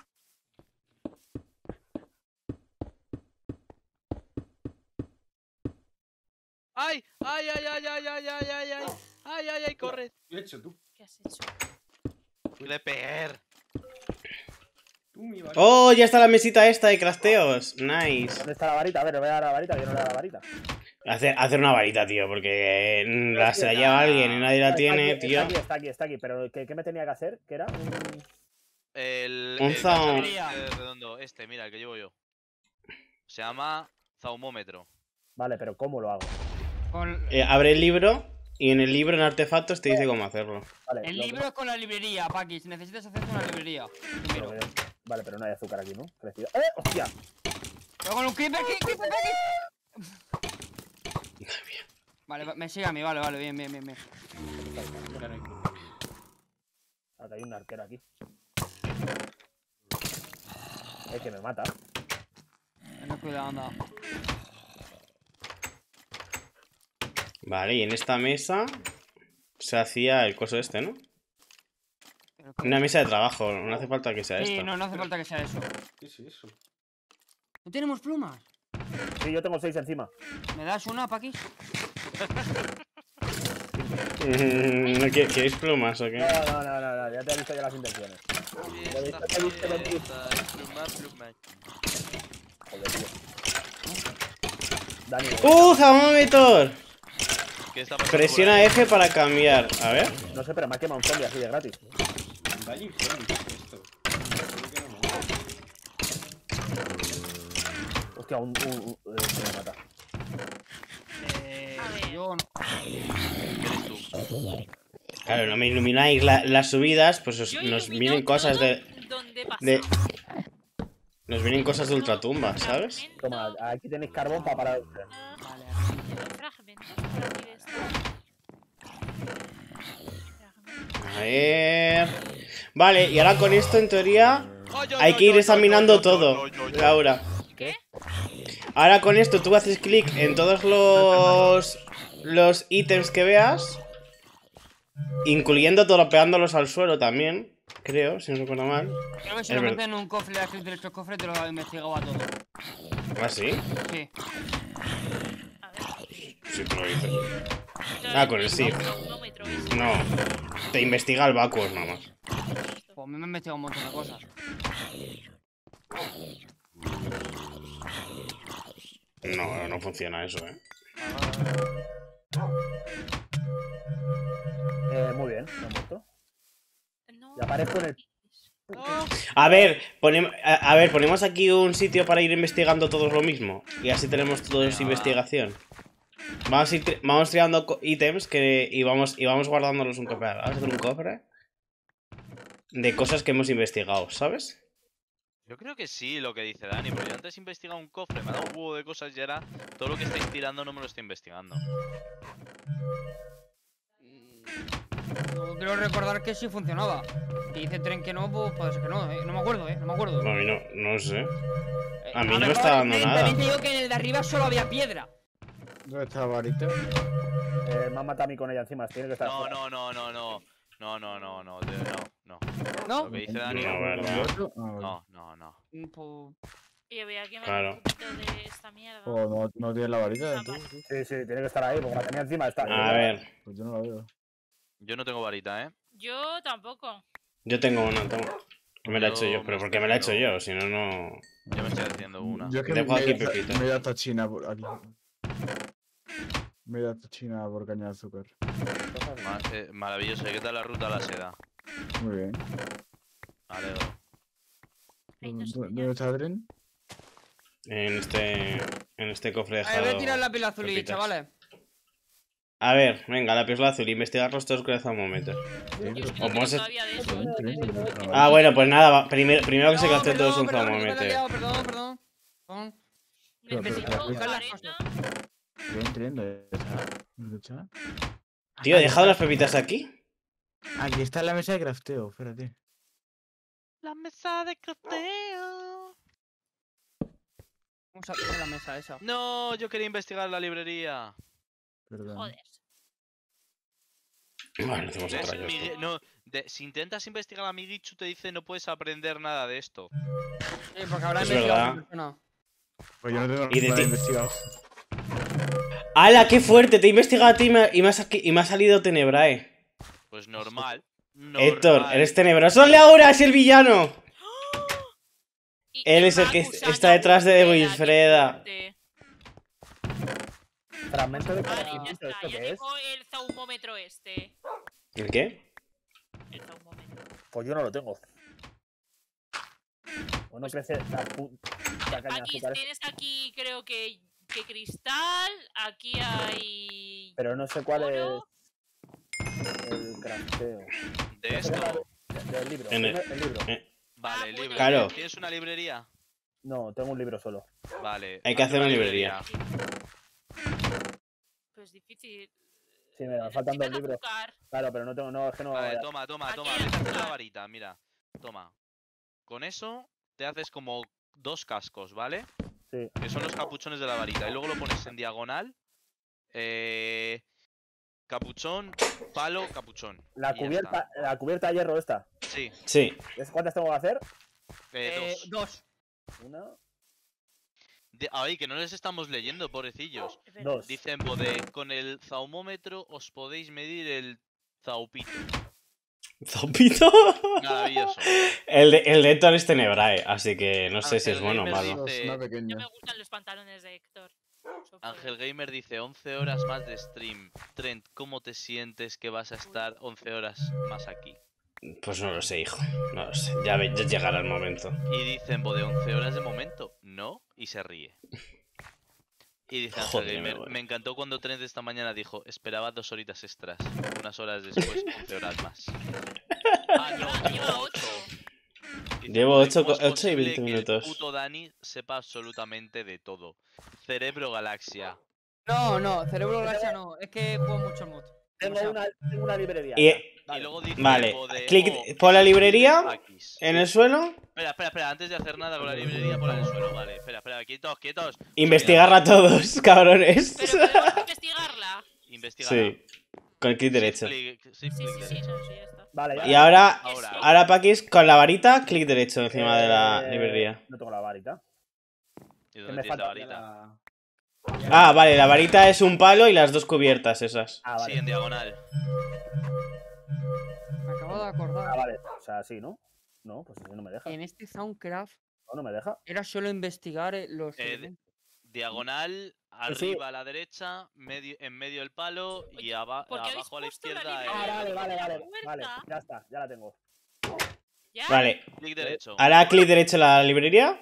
Speaker 2: ¡Ay! ¡Ay, ay, ay, ay, ay, ay, ay, ay! ¡Ay, ay, ay! ¡Corre!
Speaker 6: ¿Qué has hecho tú?
Speaker 3: ¿Qué has hecho?
Speaker 2: ¡Creeper!
Speaker 6: Tú, mi varita.
Speaker 1: Oh, ya está la mesita esta de crafteos. Nice.
Speaker 4: ¿Dónde está la varita? A ver, le voy a dar la varita, que yo no le da la varita.
Speaker 1: Hacer, hacer una varita, tío, porque mm, la, se la lleva alguien y nadie la
Speaker 4: Está
Speaker 1: tiene,
Speaker 4: aquí,
Speaker 1: tío.
Speaker 4: Está aquí, está aquí, está aquí. Pero ¿qué, qué me tenía que hacer? ¿Qué era? Un...
Speaker 2: El,
Speaker 1: Un
Speaker 2: el
Speaker 1: zaum-
Speaker 2: cacharro este redondo, este, mira, el que llevo yo. Se llama zaumómetro.
Speaker 4: Vale, pero ¿cómo lo hago?
Speaker 5: Con...
Speaker 1: Eh, abre el libro y en el libro, en artefactos, te dice cómo hacerlo.
Speaker 4: Vale,
Speaker 5: El
Speaker 4: lo que-
Speaker 5: libro es con la librería, Paquis. Necesitas hacerte una librería. Primero.
Speaker 4: lo que- Vale, pero no hay azúcar aquí, ¿no? Crecido. ¡Eh! ¡Hostia!
Speaker 5: Pero con un creeper, ¿qué? ¿Creeper, Paquis? Vale, va- me sigue a mí, vale, vale, bien, bien, bien, bien.
Speaker 4: Acá hay un arquero aquí. Es que me mata.
Speaker 5: Ten cuidado, anda.
Speaker 1: Vale, y en esta mesa se hacía el coso este, ¿no?
Speaker 5: Pero que-
Speaker 1: Una mesa de trabajo, no hace falta que sea
Speaker 5: Sí,
Speaker 1: esta.
Speaker 5: no, no hace falta que sea eso.
Speaker 6: ¿Qué es eso?
Speaker 5: ¿No tenemos plumas?
Speaker 4: Sí, yo tengo seis encima.
Speaker 5: ¿Me das una, Paquis?
Speaker 1: Mm, ¿no quie- ¿Queréis plumas o qué?
Speaker 4: No, no, no, no, no, ya te he visto ya las intenciones.
Speaker 2: Fiesta,
Speaker 4: te he visto venir.
Speaker 2: fiesta, pluma, pluma.
Speaker 4: Joder, tío. Dani,
Speaker 1: ¡Uh, thermómetro!
Speaker 2: ¿Qué está pasando
Speaker 1: Presiona
Speaker 2: por ahí?
Speaker 1: F para cambiar. A ver.
Speaker 4: no sé, pero me ha quemado un zombie así de gratis.
Speaker 6: Dying Zombie, ¿qué es esto? Creo que no me gusta.
Speaker 4: Hostia, un... un, un eh, se me mata.
Speaker 5: Eh,
Speaker 3: A ver.
Speaker 5: yo no.
Speaker 2: Eres tú.
Speaker 1: Claro, no me ilumináis la- las subidas, pues os-
Speaker 3: Yo
Speaker 1: nos
Speaker 3: ilumino
Speaker 1: vienen cosas
Speaker 3: todo
Speaker 1: de.
Speaker 3: donde pasa.
Speaker 1: de- Nos vienen cosas de ultratumba, ¿sabes?
Speaker 3: Fragmento,
Speaker 4: Toma, aquí tenéis carbón para parar.
Speaker 3: ah,
Speaker 5: Vale,
Speaker 3: fragmentos por aquí de esto. Fragmentos.
Speaker 1: A ver. Vale, y ahora con esto, en teoría,
Speaker 2: Ay, ay,
Speaker 1: hay
Speaker 2: ay,
Speaker 1: que ir
Speaker 2: ay,
Speaker 1: examinando
Speaker 2: ay, ay,
Speaker 1: todo,
Speaker 2: ay, ay, ay.
Speaker 1: Laura.
Speaker 3: ¿Qué?
Speaker 1: Ahora con esto tú haces clic en todos los los ítems que veas, incluyendo dropeándolos al suelo también, creo, si no recuerdo mal.
Speaker 5: creo que si
Speaker 1: Es
Speaker 5: lo
Speaker 1: verdad.
Speaker 5: metes en un cofre, le das clic derecho al cofre, te lo ha investigado a todo.
Speaker 1: ¿Ah, sí?
Speaker 5: Sí.
Speaker 3: A ver.
Speaker 1: Sí, te lo dice.
Speaker 3: Esto
Speaker 1: Ah,
Speaker 3: es
Speaker 1: con el
Speaker 3: un
Speaker 1: sí.
Speaker 3: cronómetro, ¿ves?
Speaker 1: No, te investiga el vacuos, nada más.
Speaker 5: Pues a mí me ha investigado un montón de cosas.
Speaker 1: No, no funciona eso, eh.
Speaker 4: Eh, muy bien, me he muerto.
Speaker 3: No.
Speaker 4: Y aparezco en el...
Speaker 1: A ver, ponemos, a, a ver, ponemos aquí un sitio para ir investigando todos lo mismo. Y así tenemos todos
Speaker 2: Venga, va.
Speaker 1: investigación. Vamos, a ir, tri- vamos tirando co- ítems que, y, vamos, y vamos guardándolos un cofre. Vamos a hacer un cofre de cosas que hemos investigado, ¿sabes?
Speaker 2: Yo creo que sí, lo que dice Dani, porque yo antes he investigado un cofre, me ha dado un huevo de cosas y ahora todo lo que estáis tirando no me lo estoy investigando.
Speaker 5: Yo quiero recordar que sí funcionaba. Si dice Tren que no, pues puede ser que no, ¿eh? No me acuerdo, ¿eh? No me acuerdo.
Speaker 1: A mí no, no sé.
Speaker 5: Eh,
Speaker 1: a mí
Speaker 5: lo
Speaker 1: no me
Speaker 5: mejor
Speaker 1: está dando
Speaker 5: Tren
Speaker 1: nada.
Speaker 5: También te digo que en el de arriba solo había piedra.
Speaker 7: ¿Dónde está la varita?
Speaker 4: Eh, me ha matado a mí con ella encima, tiene que estar...
Speaker 2: No,
Speaker 4: fuera.
Speaker 2: no, no, no, no. No, no, no, no, de- no, no.
Speaker 5: ¿No?
Speaker 2: Lo que dice Dani,
Speaker 1: No,
Speaker 2: no,
Speaker 1: verdad.
Speaker 7: ¿Otro? Ah, vale.
Speaker 2: no, no, no.
Speaker 5: Mm, pues,
Speaker 3: Y voy a quemar
Speaker 1: Claro.
Speaker 3: un poquito de esta mierda.
Speaker 7: Oh, no, no tienes la varita
Speaker 3: Ah,
Speaker 7: tú.
Speaker 3: vale.
Speaker 7: tú.
Speaker 4: Sí, sí, tiene que estar ahí, porque la tenía encima. Está...
Speaker 1: A ver,
Speaker 7: Pues yo no la veo.
Speaker 2: Yo no tengo varita, ¿eh?
Speaker 3: Yo tampoco.
Speaker 1: yo tengo una, toma. Que me la he hecho
Speaker 2: Yo
Speaker 1: yo,
Speaker 2: me
Speaker 1: pero
Speaker 2: estoy
Speaker 1: porque me la he hecho
Speaker 2: haciendo-
Speaker 1: yo, si no, no.
Speaker 2: Yo me estoy haciendo una.
Speaker 7: Yo es que
Speaker 1: Dejo
Speaker 7: me,
Speaker 1: aquí
Speaker 7: me,
Speaker 1: Pepito.
Speaker 7: me he ido hasta China por aquí. Me he ido hasta China por caña de azúcar.
Speaker 2: Ma- eh, maravilloso, ¿qué tal la ruta a la seda?
Speaker 7: Muy bien.
Speaker 2: Me alegro.
Speaker 3: Ay, no sé,
Speaker 7: ¿Dónde
Speaker 3: ya.
Speaker 7: dónde está Adrien?
Speaker 1: En este. En este cofre
Speaker 5: a ver,
Speaker 1: dejado.
Speaker 5: voy a tirar la pila azul y
Speaker 1: pepitas.
Speaker 5: chavales.
Speaker 1: A ver, venga, la pistola azul, investigar los dos creo un momento.
Speaker 3: Yo es que
Speaker 1: O
Speaker 3: no tengo
Speaker 1: podemos-
Speaker 3: todavía de eso.
Speaker 7: Bien, bien, bien, bien.
Speaker 1: Ah, bueno, pues nada, va, primero, primero que se
Speaker 5: No,
Speaker 1: gaste
Speaker 5: perdón,
Speaker 1: todos un
Speaker 5: perdón, que me la he
Speaker 1: momento.
Speaker 5: liado, Perdón, perdón. Perdón.
Speaker 7: Pero, pero,
Speaker 3: Necesito
Speaker 7: pero,
Speaker 5: buscar las
Speaker 3: vareta.
Speaker 7: Bien, bien, ¿dónde está? ¿Dónde está?
Speaker 1: Tío, ¿he dejado las pepitas aquí?
Speaker 7: Aquí está la mesa de crafteo, espérate.
Speaker 2: La mesa de crafteo.
Speaker 5: Vamos a poner la mesa esa.
Speaker 2: No, yo quería investigar la librería.
Speaker 7: Perdón.
Speaker 3: Joder.
Speaker 1: Bueno, hacemos
Speaker 2: ¿Ves?
Speaker 1: otra yo
Speaker 2: Migue-
Speaker 1: esto.
Speaker 2: no, de- si intentas investigar a Migichu te dice no puedes aprender nada de esto.
Speaker 5: Sí, porque habrá
Speaker 1: Es
Speaker 5: investigado
Speaker 1: verdad.
Speaker 5: una persona.
Speaker 7: Pues yo no tengo
Speaker 1: Y de
Speaker 7: nada
Speaker 1: ti-
Speaker 7: investigado.
Speaker 1: ¡Hala, qué fuerte! Te he investigado a ti y me, y me, has, aquí- y me ha salido Tenebrae.
Speaker 2: Pues normal.
Speaker 1: Héctor,
Speaker 2: normal.
Speaker 1: eres tenebroso. ¡Leaura es el villano!
Speaker 3: Y-
Speaker 1: Él
Speaker 3: y
Speaker 1: es el que
Speaker 3: acusando
Speaker 1: está
Speaker 3: a
Speaker 1: detrás de
Speaker 3: Wilfreda, qué
Speaker 1: Wilfreda.
Speaker 3: fuerte.
Speaker 4: Fragmento de
Speaker 3: Vale, ya
Speaker 4: conocimiento,
Speaker 3: está,
Speaker 4: ¿esto
Speaker 3: ya
Speaker 4: qué es?
Speaker 3: tengo el zaumómetro este.
Speaker 1: ¿El qué?
Speaker 3: El zaumómetro.
Speaker 4: Pues yo no lo tengo. O no crece la puta caña de
Speaker 3: Aquí
Speaker 4: azúcar.
Speaker 3: tienes aquí, creo que, que cristal. Aquí hay.
Speaker 4: Pero no sé cuál
Speaker 3: oro.
Speaker 4: es el crafteo.
Speaker 2: De esto.
Speaker 4: Del libro.
Speaker 1: En el-
Speaker 4: Dime el libro.
Speaker 1: eh.
Speaker 2: Vale,
Speaker 3: Ah, bueno.
Speaker 2: libro.
Speaker 1: Claro.
Speaker 2: ¿Tienes una librería?
Speaker 4: No, tengo un libro solo.
Speaker 2: Vale.
Speaker 1: Hay que
Speaker 2: haz
Speaker 1: hacer una librería.
Speaker 3: Pues difícil.
Speaker 4: Sí, me van faltando
Speaker 3: Necesitas
Speaker 4: libros.
Speaker 3: azúcar.
Speaker 4: Claro, pero no tengo, no, es que no.
Speaker 2: Vale, toma, toma,
Speaker 3: Aquí
Speaker 2: toma.
Speaker 3: hay
Speaker 2: Vete a hacer la
Speaker 3: azúcar.
Speaker 2: varita, mira. Toma. Con eso te haces como dos cascos, ¿vale?
Speaker 4: Sí.
Speaker 2: Que son los capuchones de la varita. Y luego lo pones en diagonal. Eh... Capuchón, palo, capuchón.
Speaker 4: La
Speaker 2: Y ya
Speaker 4: cubierta, la cubierta de hierro esta.
Speaker 2: está. Sí.
Speaker 1: Sí.
Speaker 4: ¿Es- ¿Cuántas tengo que hacer?
Speaker 2: Eh,
Speaker 5: Eh,
Speaker 2: dos.
Speaker 5: dos.
Speaker 4: Una,
Speaker 2: De- Ay, que no les estamos leyendo, pobrecillos.
Speaker 3: Es verdad.
Speaker 4: dos.
Speaker 2: Dicen Bode, con el zaumómetro os podéis medir el zaupito.
Speaker 1: ¿Zaupito?
Speaker 2: Maravilloso.
Speaker 1: El de, el de Héctor es Tenebrae, así que no sé si es
Speaker 2: Ángel
Speaker 1: bueno o
Speaker 2: Gamer
Speaker 1: malo.
Speaker 2: dice-
Speaker 7: Es una
Speaker 3: No
Speaker 7: pequeña.
Speaker 3: me gustan los pantalones de Héctor. Son
Speaker 2: Ángel Gamer dice once horas más de stream. Trent, ¿cómo te sientes que vas a estar once horas más aquí?
Speaker 1: Pues no lo sé, hijo. No lo sé. Ya, ve- ya llegará el momento.
Speaker 2: Y dicen Bode, once horas de momento. No, y se ríe. Y dice Ángel
Speaker 1: Joder,
Speaker 2: Gamer,
Speaker 1: bueno.
Speaker 2: me encantó cuando Trent esta mañana dijo, esperaba dos horitas extras. Unas horas después, once horas más. Ah, no,
Speaker 3: Ah,
Speaker 2: llevo
Speaker 3: lleva
Speaker 2: ocho. Dice,
Speaker 1: Llevo
Speaker 2: "Bode,
Speaker 1: ocho
Speaker 2: ¿cómo es
Speaker 1: co- ocho y
Speaker 2: posible
Speaker 1: veinte
Speaker 2: que
Speaker 1: minutos".
Speaker 2: El puto Dani sepa absolutamente de todo. Cerebro Galaxia.
Speaker 5: No, no, cerebro galaxia no. Es que juego mucho al mod.
Speaker 4: Tengo
Speaker 5: Demasiado.
Speaker 4: una, tengo una librería.
Speaker 1: Y-
Speaker 4: ya.
Speaker 2: Y
Speaker 4: Vale.
Speaker 2: luego dice
Speaker 1: Vale,
Speaker 2: Bode,
Speaker 1: clic-
Speaker 2: "Oh,
Speaker 1: pon la
Speaker 2: es
Speaker 1: librería
Speaker 2: X".
Speaker 1: en el suelo.
Speaker 2: Espera, espera, espera, antes de hacer nada con la librería, ponla en el suelo, vale. Espera, espera, quietos, quietos.
Speaker 1: Investigarla todos, cabrones.
Speaker 3: Pero podemos investigarla.
Speaker 2: Investiga.
Speaker 1: Sí. Con el clic derecho.
Speaker 2: Sí,
Speaker 3: Sí, sí, sí, no, sí, ya está.
Speaker 4: Vale, ya.
Speaker 1: Y ahora,
Speaker 2: Ahora.
Speaker 1: ahora Paquis, con la varita, clic derecho encima de la
Speaker 4: Eh,
Speaker 1: librería.
Speaker 4: No tengo la varita.
Speaker 2: ¿Y
Speaker 4: ¿Qué
Speaker 2: dónde
Speaker 4: me
Speaker 2: tienes la
Speaker 4: falta?
Speaker 2: varita?
Speaker 1: Ah, vale, la varita es un palo y las dos cubiertas esas.
Speaker 4: Ah,
Speaker 2: Sí,
Speaker 4: vale.
Speaker 2: en diagonal.
Speaker 5: Me acabo de acordar.
Speaker 4: Ah, vale. O sea, sí, ¿no? No, pues así no me deja.
Speaker 5: En este Soundcraft
Speaker 4: No, no me deja.
Speaker 5: era solo investigar eh, los.
Speaker 2: Eh,
Speaker 5: elementos.
Speaker 2: diagonal, arriba a la derecha, medio, en medio el palo y aba
Speaker 3: ¿por qué habéis
Speaker 2: abajo a la
Speaker 3: puesto la
Speaker 2: izquierda.
Speaker 3: librería?
Speaker 4: Ah, vale,
Speaker 2: el-
Speaker 4: vale, vale.
Speaker 3: puerta.
Speaker 4: Vale, ya está, ya la tengo.
Speaker 3: ¿Ya?
Speaker 1: Vale.
Speaker 2: Clic derecho.
Speaker 1: Ahora clic derecho en la librería.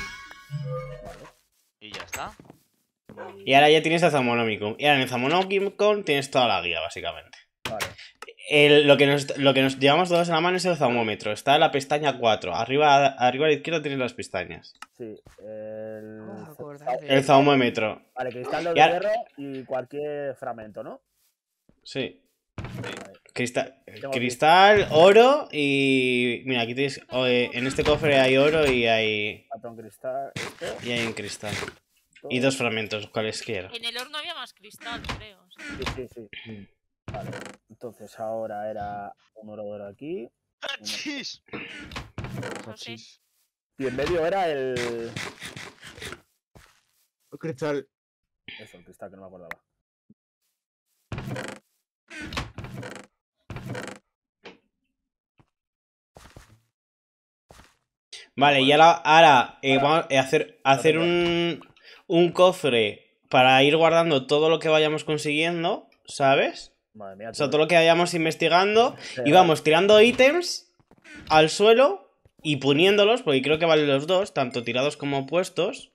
Speaker 2: Y ya está.
Speaker 1: Y ahora ya tienes el Zamonomicon. Y ahora en el Zamonomicon tienes toda la guía, básicamente.
Speaker 4: Vale.
Speaker 1: El- lo, que nos, lo que nos llevamos todos en la mano es el zaumómetro. Está en la pestaña cuatro. Arriba, arriba a la izquierda tienes las pestañas.
Speaker 4: Sí, el.
Speaker 5: Ah, acordar de-
Speaker 1: El zaumómetro.
Speaker 4: Vale, cristal de
Speaker 1: Y ahora-
Speaker 4: hierro y cualquier fragmento, ¿no?
Speaker 1: Sí.
Speaker 4: Vale.
Speaker 1: Cristal,
Speaker 4: Tengo
Speaker 1: cristal, oro y... Mira, aquí tienes... oh, eh, en este cofre hay oro y hay...
Speaker 4: Patón cristal, este.
Speaker 1: Y hay un cristal.
Speaker 4: todo.
Speaker 1: Y dos fragmentos, cualesquiera.
Speaker 3: En el horno había más cristal, creo. o sea.
Speaker 4: Sí, sí, sí. Vale. Entonces ahora era un oro de oro aquí.
Speaker 2: ¡Achis!
Speaker 3: No sé.
Speaker 4: Y en medio era el.
Speaker 7: Un cristal.
Speaker 4: Eso, el cristal que no me acordaba.
Speaker 1: Vale, y ahora, ahora eh, vamos a hacer, hacer un, un cofre para ir guardando todo lo que vayamos consiguiendo, ¿sabes?
Speaker 4: Madre mía.
Speaker 1: O sea,
Speaker 4: todo-
Speaker 1: todo lo que vayamos investigando. Y vamos tirando ítems al suelo y poniéndolos, porque creo que valen los dos, tanto tirados como puestos.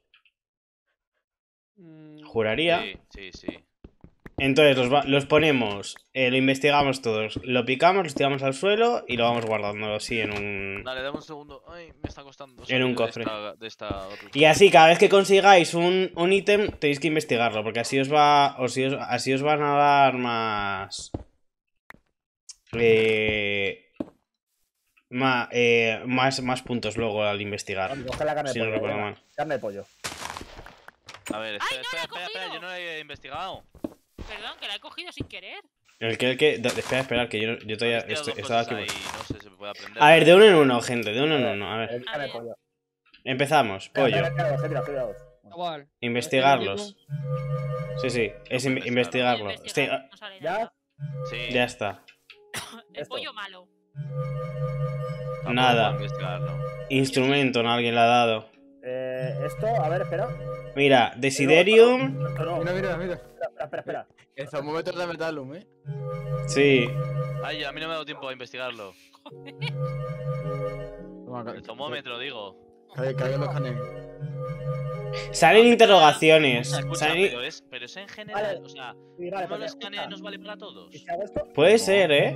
Speaker 5: Mm,
Speaker 1: Juraría.
Speaker 2: Sí, sí, sí.
Speaker 1: Entonces los, va- los ponemos, eh, lo investigamos todos, lo picamos, los tiramos al suelo y lo vamos guardando así en un...
Speaker 2: Dale, dame un segundo. Ay, me está costando.
Speaker 1: En un
Speaker 2: salir de
Speaker 1: cofre.
Speaker 2: esta- De esta,
Speaker 1: Y así, cada vez que consigáis un, un ítem, tenéis que investigarlo, porque así os va. O si os- así os van a dar más. Eh, ma- eh, más, más puntos luego al investigar.
Speaker 4: Vamos, coge la carne
Speaker 1: Si
Speaker 4: de
Speaker 1: no
Speaker 4: pollo.
Speaker 1: recuerdo
Speaker 4: venga,
Speaker 1: mal.
Speaker 4: Carne de pollo.
Speaker 2: A ver,
Speaker 3: ¡Ay,
Speaker 2: espera,
Speaker 3: no,
Speaker 2: espera,
Speaker 3: la he
Speaker 2: espera, espera,
Speaker 3: cogido!
Speaker 2: yo no la he investigado.
Speaker 3: Perdón, que la he cogido sin querer.
Speaker 1: El que, el que. da- Espera, espera, que yo, yo todavía
Speaker 2: Habéis
Speaker 1: estoy,
Speaker 2: tirado
Speaker 1: estaba
Speaker 2: dos
Speaker 1: aquí.
Speaker 2: cosas ahí, no sé, se puede aprender.
Speaker 1: A ver, de uno en uno, gente, de uno en uno. A ver,
Speaker 4: Eh, Carne de
Speaker 3: ver.
Speaker 4: pollo.
Speaker 1: empezamos.
Speaker 4: Espera,
Speaker 1: Pollo.
Speaker 4: espera, espera, espera, espera, espera.
Speaker 5: igual.
Speaker 1: Investigarlos. Sí, sí, es in- investigarlo. Sí,
Speaker 3: Investigar,
Speaker 1: ah,
Speaker 3: no sale
Speaker 4: ¿Ya?
Speaker 3: nada.
Speaker 2: Sí.
Speaker 1: ya está.
Speaker 3: El
Speaker 4: Esto.
Speaker 3: pollo malo.
Speaker 2: tampoco
Speaker 1: nada.
Speaker 2: puedo investigarlo.
Speaker 1: Instrumento, ¿no? Alguien le ha dado.
Speaker 4: Eh, esto, a ver, espera.
Speaker 1: Mira, Desiderium.
Speaker 4: Esto no.
Speaker 7: Mira, mira, mira.
Speaker 4: Espera, espera, espera.
Speaker 7: El zaumómetro de Metalum, eh.
Speaker 1: Sí.
Speaker 2: Ay, a mí no me ha dado tiempo a investigarlo.
Speaker 7: Toma, ca-
Speaker 2: El tomómetro, digo.
Speaker 7: Cae, cae los canes.
Speaker 1: Salen interrogaciones.
Speaker 2: Escucha,
Speaker 1: Salen-
Speaker 2: pero es, pero es en general,
Speaker 4: Vale.
Speaker 2: o sea,
Speaker 4: Sí, vale,
Speaker 2: ¿uno
Speaker 4: pues,
Speaker 2: los escanea
Speaker 4: escucha.
Speaker 2: nos vale para todos?
Speaker 4: ¿Y si hago esto?
Speaker 1: Puede ser, ¿eh?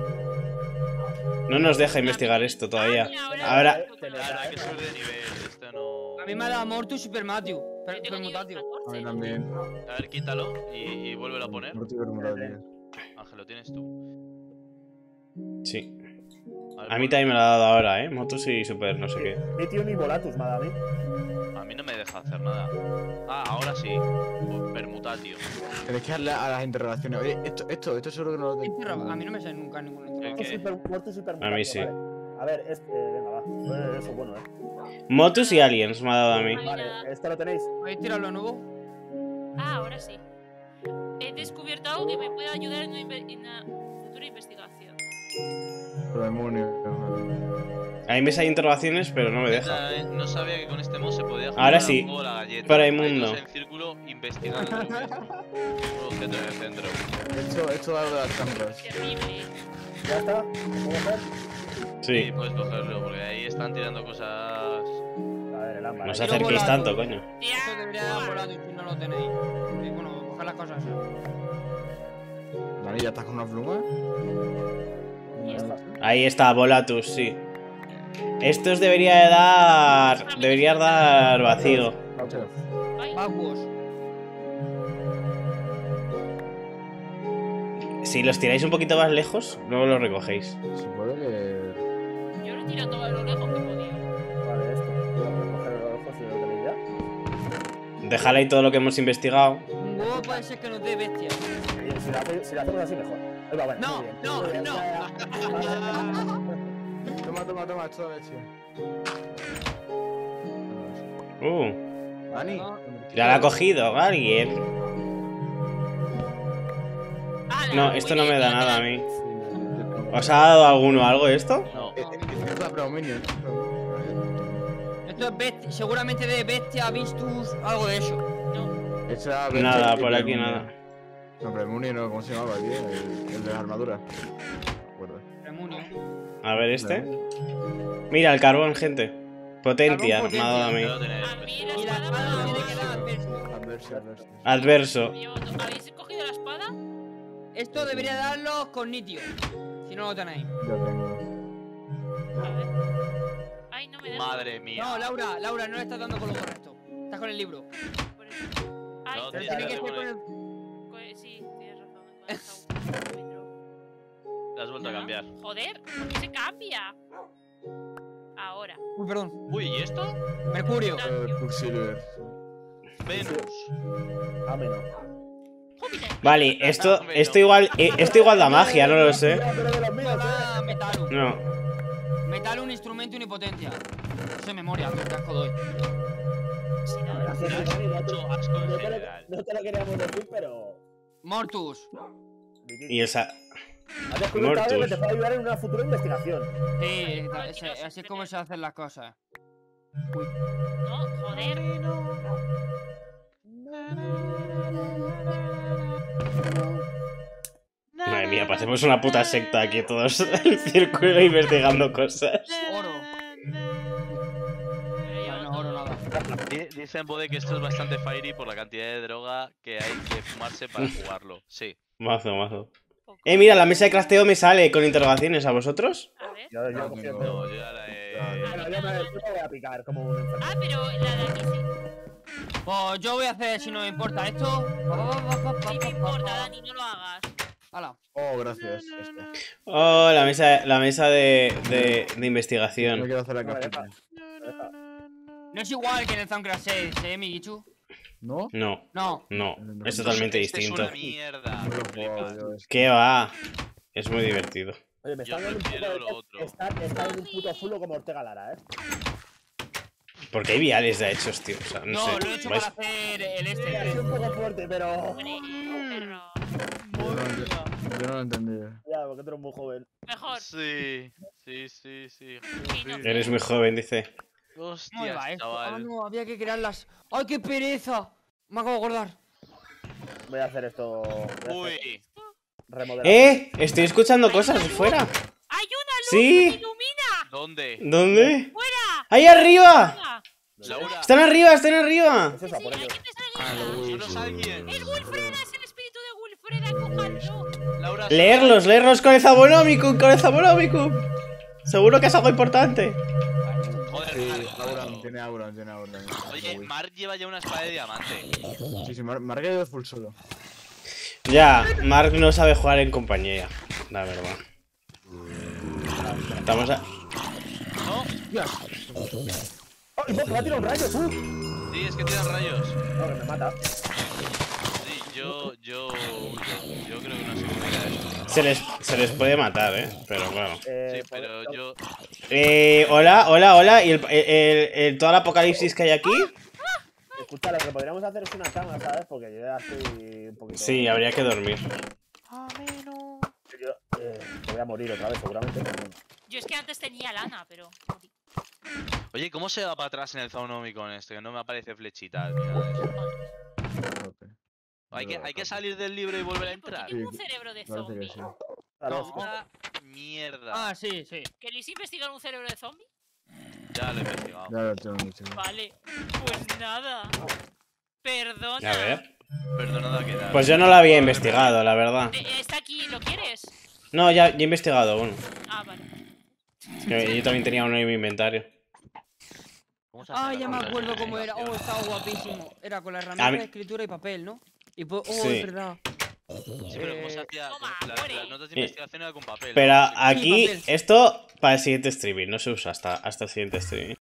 Speaker 1: No nos deja investigar esto todavía.
Speaker 3: Ah, mira,
Speaker 1: Ahora-
Speaker 3: tengo que
Speaker 2: Claro, hay que subir de nivel, esto no...
Speaker 5: A mí me ha dado Mortus y Permatio.
Speaker 3: Yo
Speaker 5: Per-
Speaker 3: tengo nivel
Speaker 5: Permutatio.
Speaker 7: A mí
Speaker 3: catorce.
Speaker 7: también.
Speaker 2: A ver, quítalo y, y vuélvelo a poner.
Speaker 7: Morty Bermuda,
Speaker 2: Ángel, lo tienes tú.
Speaker 1: Sí.
Speaker 2: A, ver,
Speaker 1: A mí
Speaker 2: pon-
Speaker 1: también me lo ha dado ahora, ¿eh? Motus y super no sé qué.
Speaker 4: Lithium y Volatus, me ha dado a mí.
Speaker 2: A mí no me deja hacer nada. Ah, ahora sí. Pues Permutatio.
Speaker 7: Tienes que darle a las interrogaciones. Oye, esto, esto, esto seguro que no lo tengo.
Speaker 5: Interroga- A mí no me sale nunca ninguna
Speaker 2: ¿El
Speaker 5: interrogación.
Speaker 2: qué?
Speaker 4: Super, Mortus y Permutatio,
Speaker 1: A mí sí.
Speaker 4: vale. A ver, este, eh, venga, va. Eh, Eso es bueno, eh.
Speaker 1: Motus y Aliens me ha dado a mí.
Speaker 4: Vale, ¿esto lo tenéis?
Speaker 5: ¿Podéis tirar lo nuevo?
Speaker 3: Ah, ahora sí. He descubierto algo que me puede ayudar en una, inve- en una futura investigación.
Speaker 7: Lo demonio.
Speaker 1: A mí me salen interrogaciones, pero no me deja.
Speaker 2: Eh, No sabía que con este mod se podía jugar
Speaker 1: Ahora
Speaker 2: al
Speaker 1: sí.
Speaker 2: juego la galleta.
Speaker 1: Para
Speaker 2: Hay
Speaker 1: inmundo.
Speaker 2: dos en círculo investigando un objeto en el centro.
Speaker 7: Esto, esto da lo de las trampas.
Speaker 3: Terrible.
Speaker 4: ¿Ya está? ¿Lo puedo hacer?
Speaker 2: Sí,
Speaker 1: Sí.
Speaker 2: puedes cogerlo, porque ahí están tirando cosas.
Speaker 4: A ver, el ámbar.
Speaker 1: No os
Speaker 5: Tiro
Speaker 1: acerquéis
Speaker 5: volado.
Speaker 1: tanto, coño.
Speaker 5: Esto debería dar volado y si no lo tenéis. Y bueno, coger las cosas.
Speaker 7: Dani, ¿ya estás con una pluma?
Speaker 3: Ya está.
Speaker 1: Ahí está, Volatus, sí. Estos debería de dar. Debería dar vacío.
Speaker 7: Voucher.
Speaker 3: Ay,
Speaker 5: Baguos.
Speaker 1: Si los tiráis un poquito más lejos, luego los recogéis.
Speaker 7: Supongo que.
Speaker 3: yo lo tiro todo lo lejos que podía.
Speaker 4: Vale, esto. Voy a coger los ojos y lo tenéis ya.
Speaker 1: Dejad ahí todo lo que hemos investigado.
Speaker 5: Un huevo puede ser que nos dé bestia.
Speaker 4: Y si lo, hace- si lo hacemos así, mejor. Ahí va, vale.
Speaker 5: No,
Speaker 4: muy bien.
Speaker 5: no,
Speaker 4: Muy bien,
Speaker 5: no.
Speaker 4: ya, ya.
Speaker 7: Toma, toma, toma, esto de bestia.
Speaker 1: Uh,
Speaker 7: Dani.
Speaker 5: No.
Speaker 1: ya la ha cogido alguien.
Speaker 3: ¡Hala!
Speaker 1: No, esto no
Speaker 3: Muy
Speaker 1: me
Speaker 3: bien,
Speaker 1: da
Speaker 3: yo te
Speaker 1: nada a
Speaker 3: la-
Speaker 1: mí. ¿Os ha dado alguno algo esto?
Speaker 2: No.
Speaker 7: Eh, eh, Esto es la predominio.
Speaker 5: Esto es bestia, seguramente de bestia, vistus, algo de eso.
Speaker 3: No.
Speaker 7: Echa
Speaker 1: Nada,
Speaker 7: Berserk
Speaker 1: por
Speaker 7: y
Speaker 1: aquí
Speaker 7: Premunio.
Speaker 1: nada.
Speaker 7: No, Premunio no, ¿cómo se llamaba, tío? El, el de la armadura. Recuerdo.
Speaker 5: Premunio.
Speaker 1: A ver este. Mira, el carbón, gente. Potentia,
Speaker 5: Carbón
Speaker 1: me ha dado a mí.
Speaker 2: Ya lo tenéis.
Speaker 3: A mí
Speaker 5: Y
Speaker 3: la
Speaker 5: la
Speaker 3: espada
Speaker 5: espada
Speaker 3: me
Speaker 5: tiene
Speaker 3: ha
Speaker 5: que
Speaker 3: dado.
Speaker 5: dar adverso.
Speaker 7: Adverso, adverso.
Speaker 1: Adverso.
Speaker 3: Me llevo todo. ¿Habéis cogido la espada?
Speaker 5: Esto debería darlo con nitio. Si no lo tenéis.
Speaker 7: Ya tengo.
Speaker 3: A ver. Ay, no me deja.
Speaker 2: Madre mía.
Speaker 5: No, Laura, Laura, no le estás dando con lo correcto. Estás con el libro.
Speaker 3: Por eso. Ay,
Speaker 2: No,
Speaker 5: Pero
Speaker 2: Sí,
Speaker 5: tiene
Speaker 2: sí,
Speaker 5: que
Speaker 2: sí,
Speaker 5: ser
Speaker 2: con
Speaker 5: con
Speaker 2: el-
Speaker 5: el.
Speaker 3: co- sí, tienes razón. con esta metro.
Speaker 2: Te has vuelto a cambiar.
Speaker 3: Joder, ¿por qué se cambia? Ahora.
Speaker 5: Uy, perdón.
Speaker 2: Uy, ¿y esto?
Speaker 5: Mercurio.
Speaker 7: Eh, Quicksilver.
Speaker 2: Venus.
Speaker 4: Ah, menos.
Speaker 3: Júpiter.
Speaker 1: Vale, esto, esto igual, eh, esto igual da magia, no lo sé.
Speaker 4: Pero de los míos, eh.
Speaker 5: Ah, Metalum.
Speaker 1: No.
Speaker 5: Metal, un instrumento y unipotencia. Eso es memoria, qué casco doy.
Speaker 3: Sí, nada.
Speaker 4: Así es,
Speaker 2: Das
Speaker 4: Dani, no te-
Speaker 2: mucho asco en
Speaker 4: no te lo-
Speaker 2: general.
Speaker 4: No te lo queríamos decir, pero.
Speaker 5: Mortus.
Speaker 1: Y esa.
Speaker 4: Has descubierto algo que
Speaker 1: Mortus.
Speaker 4: te puede ayudar en una futura investigación.
Speaker 5: Sí, ese- así es como se hacen las cosas.
Speaker 3: No, joder.
Speaker 1: Madre mía, pasemos una puta secta aquí todos en círculo investigando cosas.
Speaker 5: Oro. Bueno, oro nada.
Speaker 2: Di- Dicen Bode que esto es bastante fiery por la cantidad de droga que hay que fumarse para jugarlo. Sí.
Speaker 1: Mazo, mazo. Eh, mira, la mesa de crafteo me sale con interrogaciones a vosotros.
Speaker 3: A ver.
Speaker 4: Yo, yo
Speaker 7: No,
Speaker 4: confío en
Speaker 7: no,
Speaker 2: No, yo ya la he.
Speaker 4: Bueno, yo me, yo me voy a picar como un enfermo.
Speaker 3: Ah, pero la de aquí sí.
Speaker 5: Pues yo voy a hacer, si no me importa, esto.
Speaker 3: Sí me importa, Dani, no lo hagas.
Speaker 5: Hala.
Speaker 7: Oh, gracias. Ya está.
Speaker 1: Oh, la mesa, la mesa de, de, de
Speaker 7: No
Speaker 1: investigación.
Speaker 7: quiero hacer la
Speaker 4: No me deja.
Speaker 7: capita.
Speaker 5: No es igual que en el Soundcraft seis, ¿eh, Migichu?
Speaker 7: ¿No?
Speaker 1: No,
Speaker 5: No.
Speaker 1: no, es totalmente
Speaker 2: Este
Speaker 1: distinto.
Speaker 2: Es una mierda.
Speaker 7: No lo he jugado
Speaker 2: flipas.
Speaker 7: yo. es-
Speaker 1: ¿Qué va? Es muy divertido.
Speaker 4: Oye, me
Speaker 2: Yo
Speaker 4: están dando un
Speaker 2: prefiero
Speaker 4: poco
Speaker 2: lo
Speaker 4: de
Speaker 2: otro.
Speaker 4: estar, estar en un puto zulo como Ortega Lara, eh.
Speaker 1: Porque hay viales de hechos, tío. O sea, no,
Speaker 5: No,
Speaker 1: sé.
Speaker 5: lo he hecho
Speaker 1: vais-
Speaker 5: para hacer el
Speaker 4: Sí,
Speaker 5: este.
Speaker 4: ha sido un poco fuerte, pero.
Speaker 3: Hombre, perro.
Speaker 7: Yo no lo ent- yo no lo entendí.
Speaker 4: Ya, porque tú eres muy joven.
Speaker 3: Mejor.
Speaker 2: Sí, sí, sí, sí.
Speaker 3: Fino.
Speaker 1: Eres muy joven, dice.
Speaker 5: ¿Cómo
Speaker 2: Hostia,
Speaker 5: iba esto? Ah,
Speaker 2: chaval.
Speaker 5: no, había que crearlas. ¡Ay, qué pereza! Me acabo de acordar.
Speaker 4: Voy a hacer esto. voy a hacer
Speaker 2: Uy,
Speaker 4: remodelación.
Speaker 1: ¡Eh! Estoy escuchando cosas fuera.
Speaker 3: ¡Hay una luz
Speaker 1: Sí.
Speaker 3: que me ilumina!
Speaker 2: ¿dónde?
Speaker 1: ¿Dónde?
Speaker 3: ¡Fuera!
Speaker 1: ¡Ahí arriba!
Speaker 3: ¡Fuera!
Speaker 2: Laura,
Speaker 1: ¡Están arriba! ¡Están arriba!
Speaker 4: Es esa,
Speaker 3: Sí,
Speaker 4: por
Speaker 3: hay
Speaker 4: ello.
Speaker 3: que empezar a
Speaker 2: ¿sonos alguien?
Speaker 3: ¡Es Wilfreda! ¡Es el espíritu de Wilfreda! ¡Cójanlo!
Speaker 2: Laura,
Speaker 1: Leerlos, leerlos con el Zabonomicum, con el Zabonomicum. Seguro que es algo importante.
Speaker 2: Joder,
Speaker 7: Sí,
Speaker 2: Mark.
Speaker 7: Auron, tiene Auron, tiene Auron.
Speaker 2: Oye, Mark lleva ya una espada de diamante.
Speaker 7: Sí, sí, Mar Mark ha ido full solo.
Speaker 1: Ya, Mark no sabe jugar en compañía, la verdad. Estamos a...
Speaker 2: ¿No?
Speaker 4: ¡Oh, y me ha tirado un rayo, tú!
Speaker 2: Sí, es que tiran rayos.
Speaker 4: No, que me mata.
Speaker 2: Sí, yo, yo, yo, yo creo que no sé cómo era esto.
Speaker 1: Se les, se les puede matar, ¿eh? Pero claro.
Speaker 4: Eh,
Speaker 2: Sí, pero
Speaker 4: por-
Speaker 2: yo.
Speaker 1: Eh, hola, hola, hola. ¿Y el, el, el- el- todo el apocalipsis que hay aquí?
Speaker 4: Escucha, lo que podríamos hacer es una cama, ¿sabes? Porque yo ya estoy un poquito.
Speaker 1: Sí, habría que dormir.
Speaker 4: Yo eh, me voy a morir otra vez, seguramente. pero bueno.
Speaker 3: Yo es que antes tenía lana, pero.
Speaker 2: Oye, ¿cómo se va para atrás en el Zaunomicon este? Que no me aparece flechita. ni nada de eso.
Speaker 7: Ok.
Speaker 2: Hay que,
Speaker 7: No,
Speaker 2: hay que
Speaker 7: no.
Speaker 2: salir del libro y volver a
Speaker 3: Oye, ¿por qué
Speaker 2: entrar.
Speaker 3: tengo un
Speaker 7: Sí,
Speaker 3: cerebro de
Speaker 7: Parece que
Speaker 3: zombie?
Speaker 7: sí.
Speaker 4: Claro,
Speaker 5: No.
Speaker 4: es que-
Speaker 2: Puta mierda.
Speaker 5: Ah, sí, sí.
Speaker 3: ¿Queréis investigar un cerebro de zombie?
Speaker 2: Ya lo he investigado.
Speaker 7: Ya lo tengo mucho.
Speaker 3: Vale. Pues nada. Perdona.
Speaker 1: A ver.
Speaker 2: Perdonad que nada.
Speaker 1: Pues yo no lo había investigado, la verdad.
Speaker 3: Eh, Está aquí, ¿lo quieres?
Speaker 1: No, ya, ya he investigado, bueno.
Speaker 3: Ah, vale.
Speaker 1: Yo, yo también tenía uno en mi inventario.
Speaker 2: ¿Cómo se hace
Speaker 5: Ah,
Speaker 2: la
Speaker 5: ya me
Speaker 2: compra?
Speaker 5: acuerdo cómo era. Oh, estaba guapísimo. Era con la
Speaker 1: A
Speaker 5: herramienta
Speaker 1: mí-
Speaker 5: de escritura y papel, ¿no? Y pues, oh,
Speaker 1: Sí.
Speaker 5: es verdad.
Speaker 2: Sí, pero ¿cómo se
Speaker 5: Eh,
Speaker 2: hacía?
Speaker 3: Toma,
Speaker 2: La-
Speaker 3: muere.
Speaker 2: las notas de
Speaker 1: Eh,
Speaker 2: investigación eran con papel.
Speaker 1: Pero
Speaker 2: ¿no? Sí.
Speaker 1: aquí,
Speaker 5: papel.
Speaker 1: esto para el siguiente streaming, no se usa hasta, hasta el siguiente streaming.